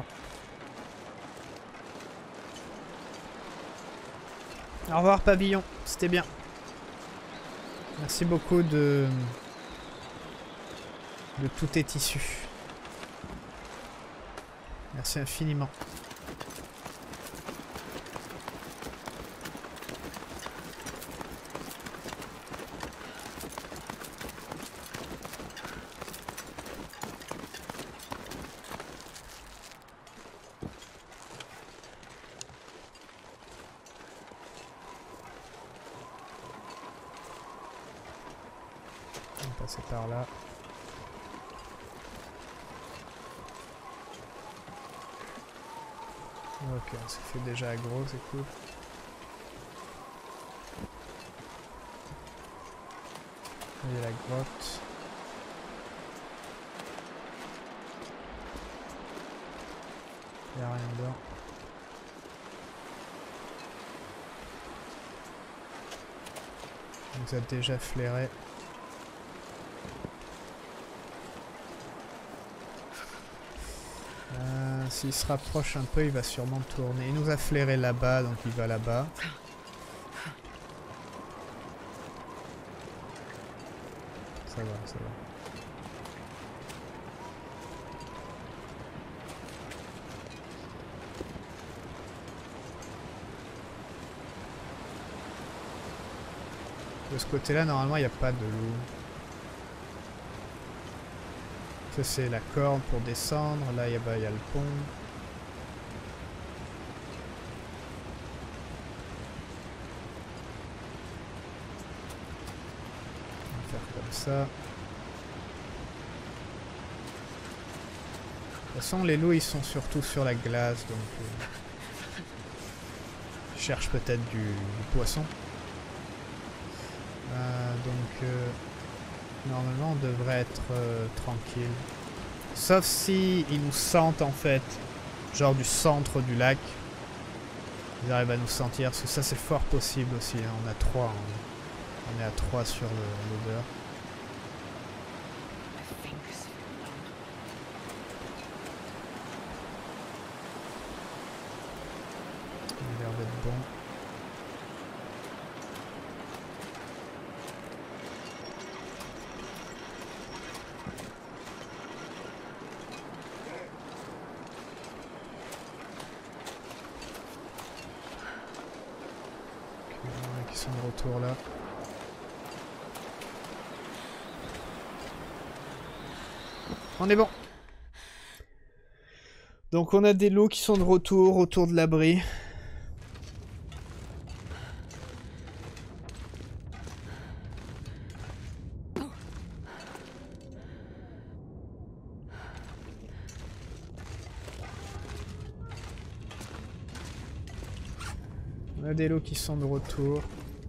Au revoir pavillon, c'était bien. Merci beaucoup de de tous tes tissus. Merci infiniment. On va passer par là. Ok, on s'est fait déjà aggro, c'est cool. Et la grotte. Il n'y a rien dedans. On nous a déjà flairé. Euh, S'il se rapproche un peu, il va sûrement tourner. Il nous a flairé là-bas, donc il va là-bas. Ça va, ça va. De ce côté-là, normalement, il n'y a pas de loup. Ça, c'est la corde pour descendre. Là, il y, bah, y a le pont. On va faire comme ça. De toute façon, les loups, ils sont surtout sur la glace, donc... Euh, ils cherchent peut-être du, du poisson. Euh, donc... Euh, normalement, on devrait être euh, tranquille. Sauf si ils nous sentent, en fait, genre du centre du lac. Ils arrivent à nous sentir, parce que ça, c'est fort possible aussi. Hein. On a trois. On, on est à trois sur l'odeur. Il a l'air d'être bon. Qui sont de retour là. On est bon. Donc on a des loups qui sont de retour autour de l'abri. On a des loups qui sont de retour.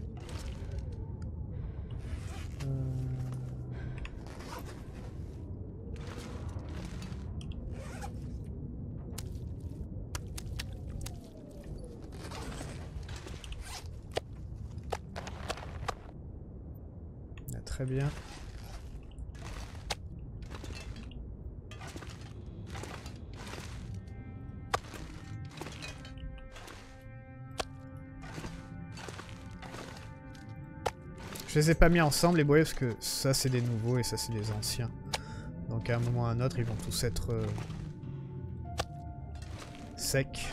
Très bien. Je les ai pas mis ensemble les boyaux parce que ça c'est des nouveaux et ça c'est des anciens. Donc à un moment ou à un autre ils vont tous être euh, secs.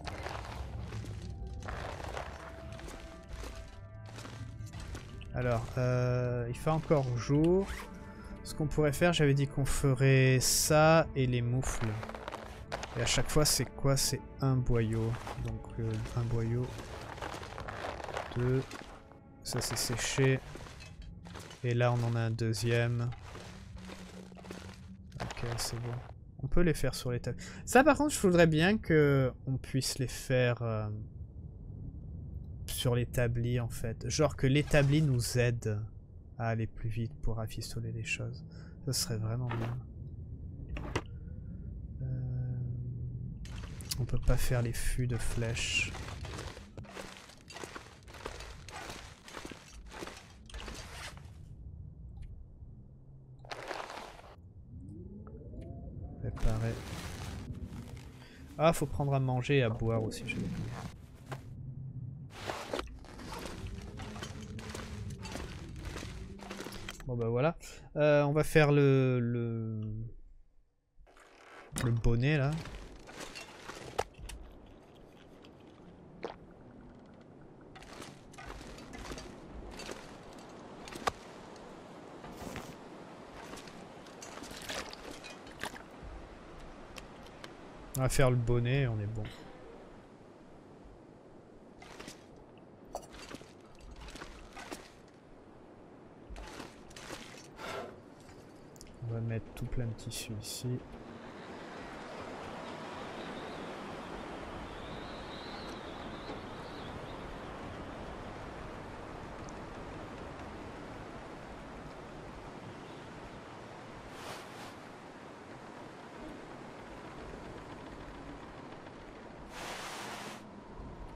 Alors, euh, il fait encore jour. Ce qu'on pourrait faire, j'avais dit qu'on ferait ça et les moufles. Et à chaque fois, c'est quoi? C'est un boyau. Donc, euh, un boyau. Deux. Ça, c'est séché. Et là, on en a un deuxième. Ok, c'est bon. On peut les faire sur l'établi. Ça, par contre, je voudrais bien qu'on puisse les faire... Euh sur l'établi en fait. Genre que l'établi nous aide à aller plus vite pour rafistoler les choses. Ça serait vraiment bien. Euh... On peut pas faire les fûts de flèches. Préparer. Ah, faut prendre à manger et à boire aussi, j'ai oublié. Bon bah voilà, euh, on va faire le, le le bonnet là. On va faire le bonnet, on est bon. On va mettre tout plein de tissu ici.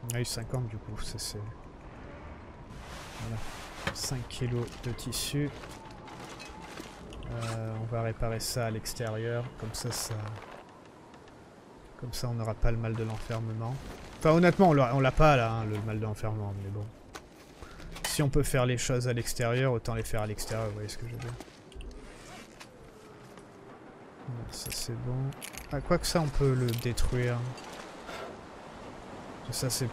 On a eu cinquante du coup, ça c'est... Voilà. cinq kilos de tissu. Euh, on va réparer ça à l'extérieur, comme ça, ça... Comme ça on n'aura pas le mal de l'enfermement. Enfin honnêtement on l'a pas là, hein, le mal de l'enfermement, mais bon. Si on peut faire les choses à l'extérieur, autant les faire à l'extérieur, vous voyez ce que je veux dire. Bon, ça c'est bon. Ah, quoi que ça on peut le détruire. Ça c'est...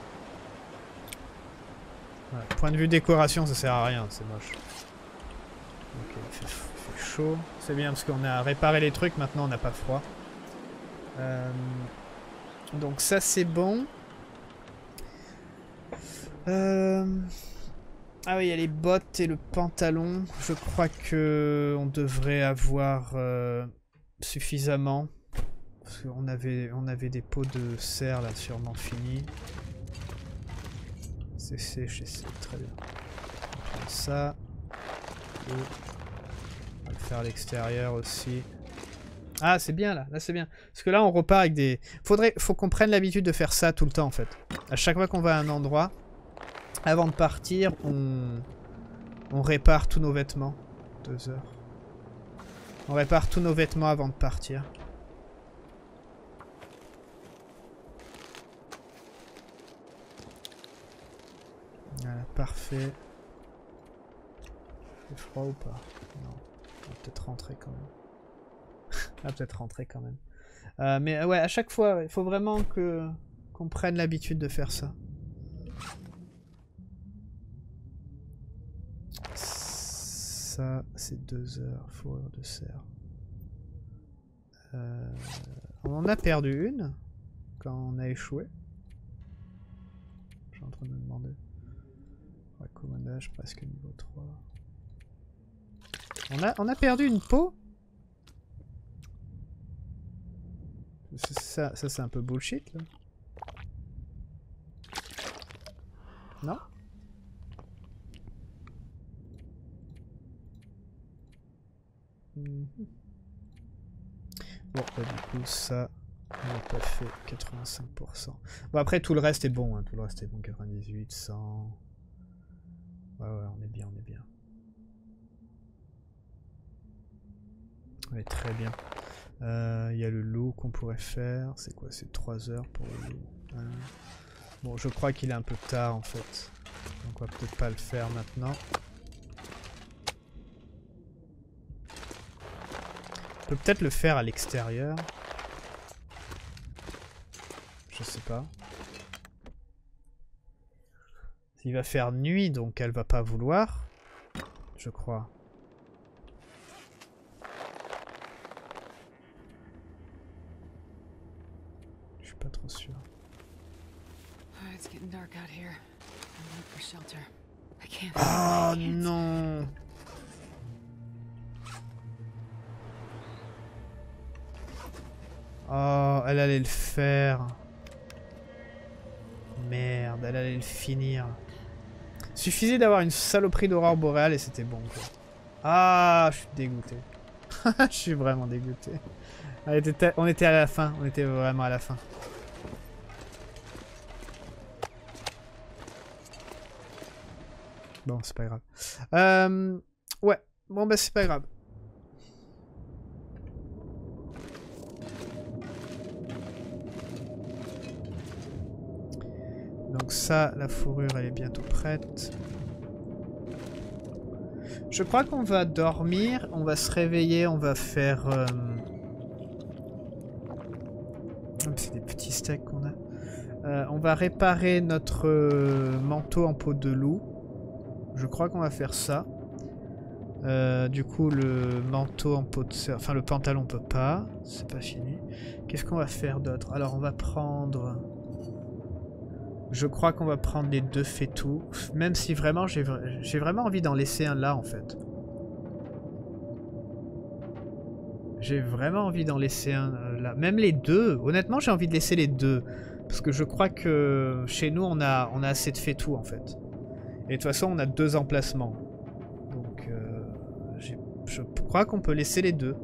Ouais, point de vue décoration ça sert à rien, c'est moche. Ok, il fait, il fait chaud. C'est bien parce qu'on a réparé les trucs, maintenant on n'a pas froid. Euh, donc ça c'est bon. Euh... Ah oui, il y a les bottes et le pantalon. Je crois que on devrait avoir euh, suffisamment. Parce qu'on avait, on avait des pots de serre là sûrement finis. C'est séché, c'est très bien. Donc, ça. Et on va le faire à l'extérieur aussi. Ah, c'est bien là, là c'est bien. Parce que là on repart avec des... Faudrait, faut qu'on prenne l'habitude de faire ça tout le temps en fait. À chaque fois qu'on va à un endroit, avant de partir, on, on répare tous nos vêtements. Deux heures. On répare tous nos vêtements avant de partir. Voilà, parfait. Il fait froid ou pas? Non. On va peut-être rentrer quand même. On va peut-être rentrer quand même. Euh, mais ouais, à chaque fois, il faut vraiment que qu'on prenne l'habitude de faire ça. Ça, c'est deux heures, fourrure de cerf. Euh, on en a perdu une quand on a échoué. Je suis en train de me demander. Raccommodage presque niveau trois. On a, on a perdu une peau? Ça, ça c'est un peu bullshit là. Non? Mmh. Bon, bah, du coup, ça, on n'a pas fait quatre-vingt-cinq pour cent. Bon, après, tout le reste est bon, hein. Tout le reste est bon. quatre-vingt-dix-huit, cent. Ouais, ouais, on est bien, on est bien. On est très bien. Il euh, y a le loup qu'on pourrait faire. C'est quoi? C'est trois heures pour le loup. Hein. Bon, je crois qu'il est un peu tard en fait. Donc on va peut-être pas le faire maintenant. On peut peut-être le faire à l'extérieur. Je sais pas. Il va faire nuit, donc elle va pas vouloir. Je crois. Je suis pas trop sûr. Oh non! Oh, elle allait le faire. Merde, elle allait le finir. Suffisait d'avoir une saloperie d'aurore boréale et c'était bon quoi. Ah, je suis dégoûté. Je suis vraiment dégoûté. On était, on était à la fin, on était vraiment à la fin. Bon, c'est pas grave. Euh, ouais, bon bah c'est pas grave. Donc ça, la fourrure, elle est bientôt prête. Je crois qu'on va dormir, on va se réveiller, on va faire... Euh... C'est des petits steaks qu'on a. Euh, on va réparer notre euh, manteau en peau de loup. Je crois qu'on va faire ça. Euh, du coup, le manteau en peau de cerf... Enfin, le pantalon, on peut pas. C'est pas fini. Qu'est-ce qu'on va faire d'autre? Alors, on va prendre... Je crois qu'on va prendre les deux fétous. Même si vraiment, j'ai j'ai vraiment envie d'en laisser un là, en fait. J'ai vraiment envie d'en laisser un euh, là. Même les deux. Honnêtement, j'ai envie de laisser les deux. Parce que je crois que chez nous, on a, on a assez de fétous, en fait. Et de toute façon, on a deux emplacements. Donc, euh, je crois qu'on peut laisser les deux.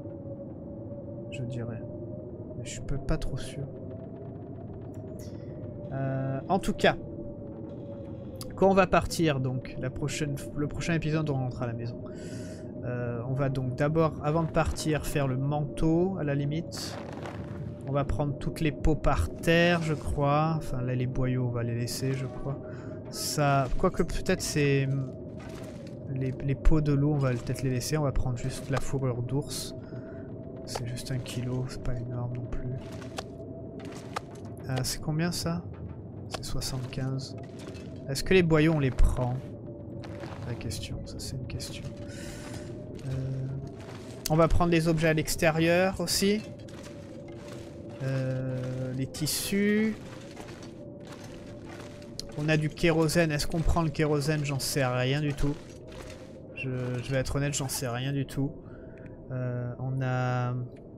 Je dirais. Mais je suis pas trop sûr. Euh, en tout cas, quand on va partir, donc, la prochaine, le prochain épisode, on rentre à la maison. Euh, on va donc d'abord, avant de partir, faire le manteau, à la limite. On va prendre toutes les pots par terre, je crois. Enfin, là, les boyaux, on va les laisser, je crois. Ça, quoique peut-être c'est... Les, les pots de l'eau, on va peut-être les laisser. On va prendre juste la fourrure d'ours. C'est juste un kilo, c'est pas énorme non plus. Euh, c'est combien ça? C'est soixante-quinze. Est-ce que les boyaux, on les prend? La question, ça c'est une question. Euh, on va prendre les objets à l'extérieur aussi. Euh, les tissus. On a du kérosène. Est-ce qu'on prend le kérosène? J'en sais rien du tout. Je, je vais être honnête, j'en sais rien du tout. Euh, on a...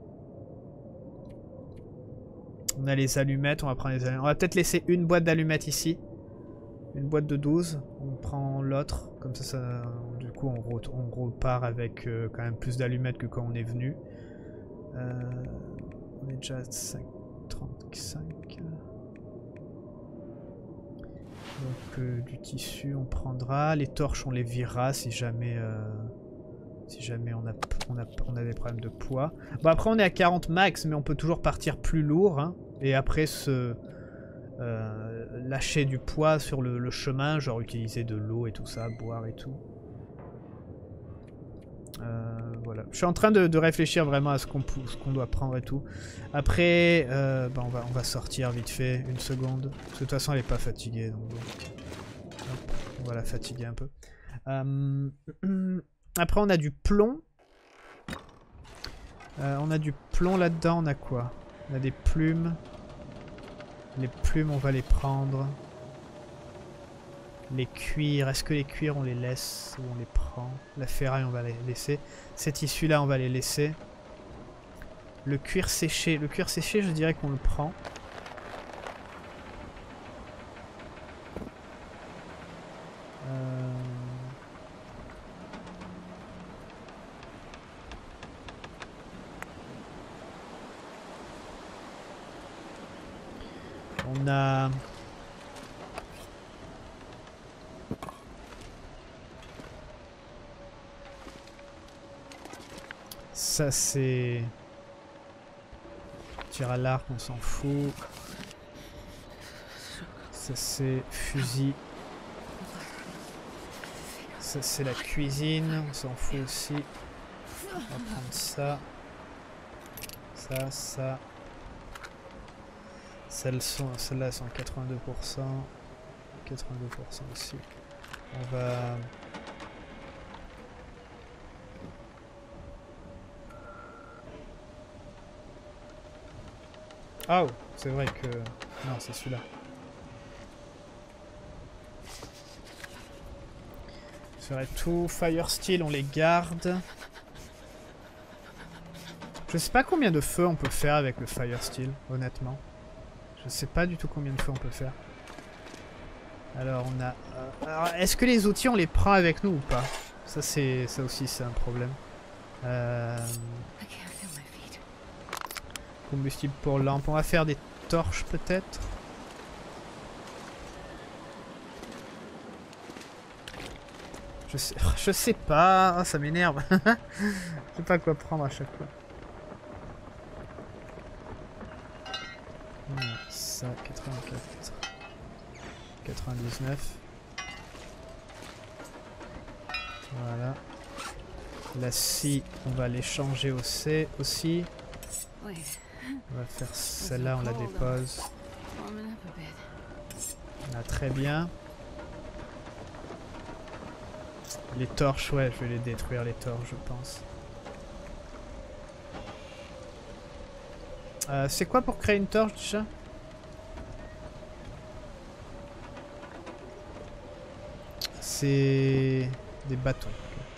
On a les allumettes. On va prendre les allumettes. On va peut-être laisser une boîte d'allumettes ici. Une boîte de douze. On prend l'autre. Comme ça, ça, du coup, on, re, on repart avec euh, quand même plus d'allumettes que quand on est venu. Euh, on est déjà à cinq, trente-cinq. Donc euh, du tissu on prendra, les torches on les virera si jamais euh, si jamais on a, on, a, on a des problèmes de poids. Bon après on est à quarante max mais on peut toujours partir plus lourd hein, et après se euh, lâcher du poids sur le, le chemin, genre utiliser de l'eau et tout ça, boire et tout. Euh, voilà. Je suis en train de, de réfléchir vraiment à ce qu'on qu qu'on doit prendre et tout. Après, euh, bah on, va, on va sortir vite fait, une seconde. Parce que de toute façon, elle est pas fatiguée. Donc bon. Hop, on va la fatiguer un peu. Euh, après, on a du plomb. Euh, on a du plomb là-dedans. On a quoi? On a des plumes. Les plumes, on va les prendre. Les cuirs, est-ce que les cuirs on les laisse ou on les prend? La ferraille on va les laisser. Ces tissus là on va les laisser. Le cuir séché, le cuir séché je dirais qu'on le prend. Euh... On a... Ça c'est... Tir à l'arc, on s'en fout. Ça c'est fusil. Ça c'est la cuisine, on s'en fout aussi. On va prendre ça. Ça, ça. Celles-là sont, celles sont quatre-vingt-deux pour cent. quatre-vingt-deux pour cent aussi. On va... Ah, oh, c'est vrai que... Non, c'est celui-là. Je ferai tout. Fire Steel, on les garde. Je sais pas combien de feux on peut faire avec le Fire Steel, honnêtement. Je sais pas du tout combien de feux on peut faire. Alors, on a... Euh, est-ce que les outils, on les prend avec nous ou pas? Ça, c'est... Ça aussi, c'est un problème. Euh... Combustible pour lampe. On va faire des torches peut-être. Je sais, je sais pas. Oh, ça m'énerve. Je sais pas quoi prendre à chaque fois. Ça, quatre-vingt-quatre. quatre-vingt-dix-neuf. Voilà. La scie, on va l'échanger au C aussi. On va faire celle-là, on la dépose. Là, très bien. Les torches, ouais, je vais les détruire, les torches, je pense. Euh, c'est quoi pour créer une torche déjà? C'est des bâtons.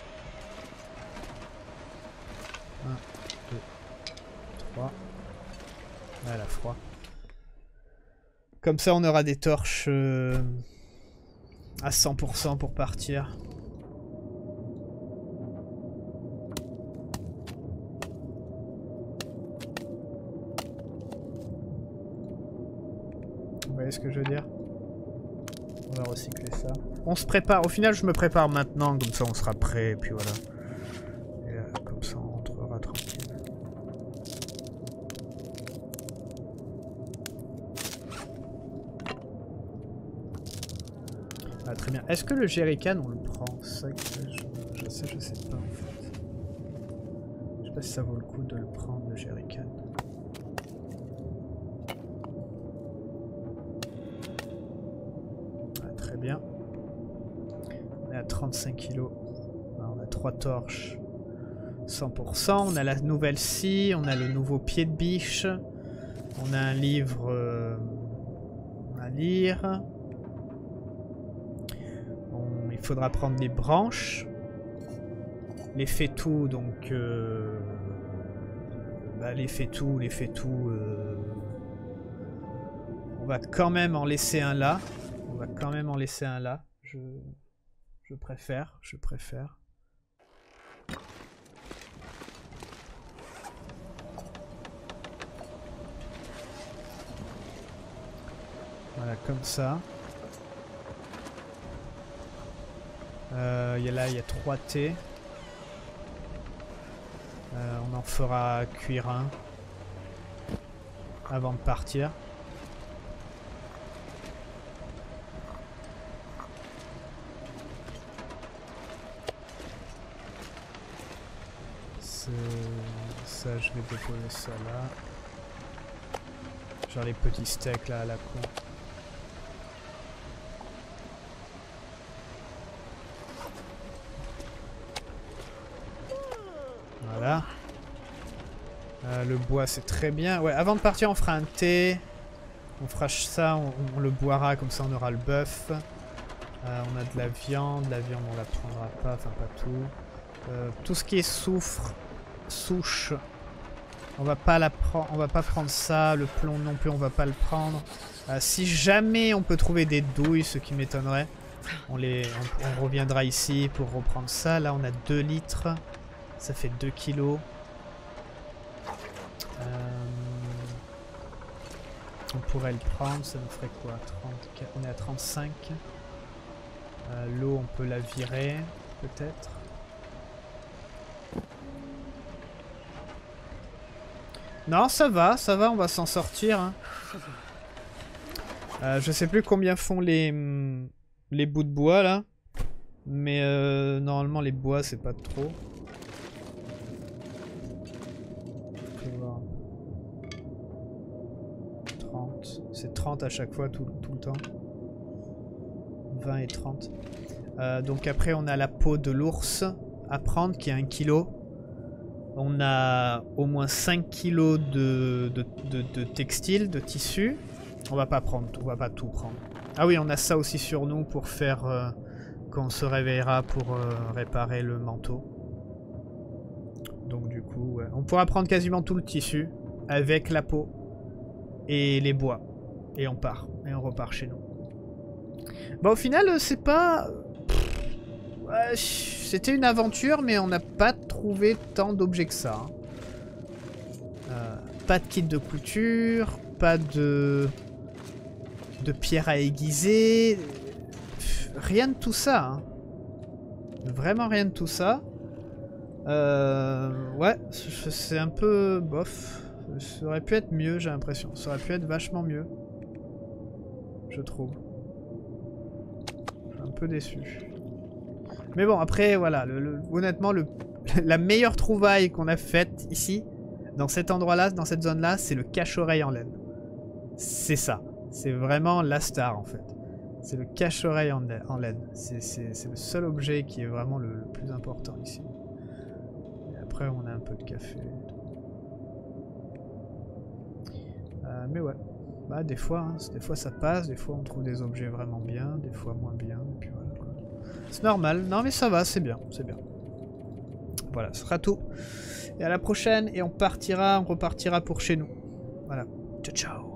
un, deux, trois. Voilà, froid. Comme ça, on aura des torches euh, à cent pour cent pour partir. voyez ce que je veux dire? On va recycler ça. On se prépare. Au final, je me prépare maintenant. Comme ça, on sera prêt. Et puis voilà. Et euh, comme ça, on rentrera tranquille. Ah, très bien. Est-ce que le jerrycan, on le prend? Ça, je, je sais, je sais pas en fait. Je sais pas si ça vaut le coup de le prendre, le jerrycan. Bien. On est à trente-cinq kilos. On a trois torches. cent pour cent. On a la nouvelle scie. On a le nouveau pied de biche. On a un livre euh, à lire. On, il faudra prendre les branches. Les fétous, donc... Euh, bah, les fétous, les fétous... Euh, on va quand même en laisser un là. On va quand même en laisser un là. Je, je préfère, je préfère. Voilà, comme ça. Euh, y a là, il y a trois thés. Euh, on en fera cuire un avant de partir. Ça, je vais déposer ça là. Genre les petits steaks là à la con. Voilà. Euh, le bois c'est très bien. Ouais, avant de partir on fera un thé. On fera ça, on, on le boira comme ça on aura le bœuf. Euh, on a de la viande, la viande on la prendra pas, enfin pas tout. Euh, tout ce qui est soufre, souche, on va pas la prendre, on va pas prendre ça. Le plomb non plus, on va pas le prendre. Euh, si jamais on peut trouver des douilles, ce qui m'étonnerait, on les, on, on reviendra ici pour reprendre ça. Là, on a deux litres, ça fait deux kilos. Euh, on pourrait le prendre, ça nous ferait quoi? trente, on est à trente-cinq. Euh, L'eau, on peut la virer, peut-être. Non, ça va, ça va, on va s'en sortir. Hein. Euh, je sais plus combien font les, les bouts de bois là. Mais euh, normalement les bois c'est pas trop. trente. C'est trente à chaque fois, tout, tout le temps. vingt et trente. Euh, donc après on a la peau de l'ours à prendre qui est un kilo. On a au moins cinq kilos de, de, de, de textile, de tissu. On va pas prendre, on va pas tout prendre. Ah oui, on a ça aussi sur nous pour faire euh, quand on se réveillera pour euh, réparer le manteau. Donc du coup, ouais. On pourra prendre quasiment tout le tissu avec la peau et les bois. Et on part, et on repart chez nous. Bah au final, c'est pas... Ouais, c'était une aventure, mais on n'a pas trouvé tant d'objets que ça. Hein. Euh, pas de kit de couture, pas de... de pierre à aiguiser. Rien de tout ça. Hein. Vraiment rien de tout ça. Euh, ouais, c'est un peu bof. Ça aurait pu être mieux, j'ai l'impression. Ça aurait pu être vachement mieux. Je trouve. Je suis un peu déçu. Mais bon, après, voilà. Le, le, honnêtement, le, la meilleure trouvaille qu'on a faite ici, dans cet endroit-là, dans cette zone-là, c'est le cache-oreille en laine. C'est ça. C'est vraiment la star, en fait. C'est le cache-oreille en, en laine. C'est le seul objet qui est vraiment le, le plus important ici. Et après, on a un peu de café. Euh, mais ouais. Bah, des fois, hein, des fois ça passe, des fois on trouve des objets vraiment bien, des fois moins bien, et puis voilà. C'est normal. Non mais ça va, c'est bien, c'est bien. Voilà, ce sera tout. Et à la prochaine, et on partira, on repartira pour chez nous. Voilà. Ciao, ciao.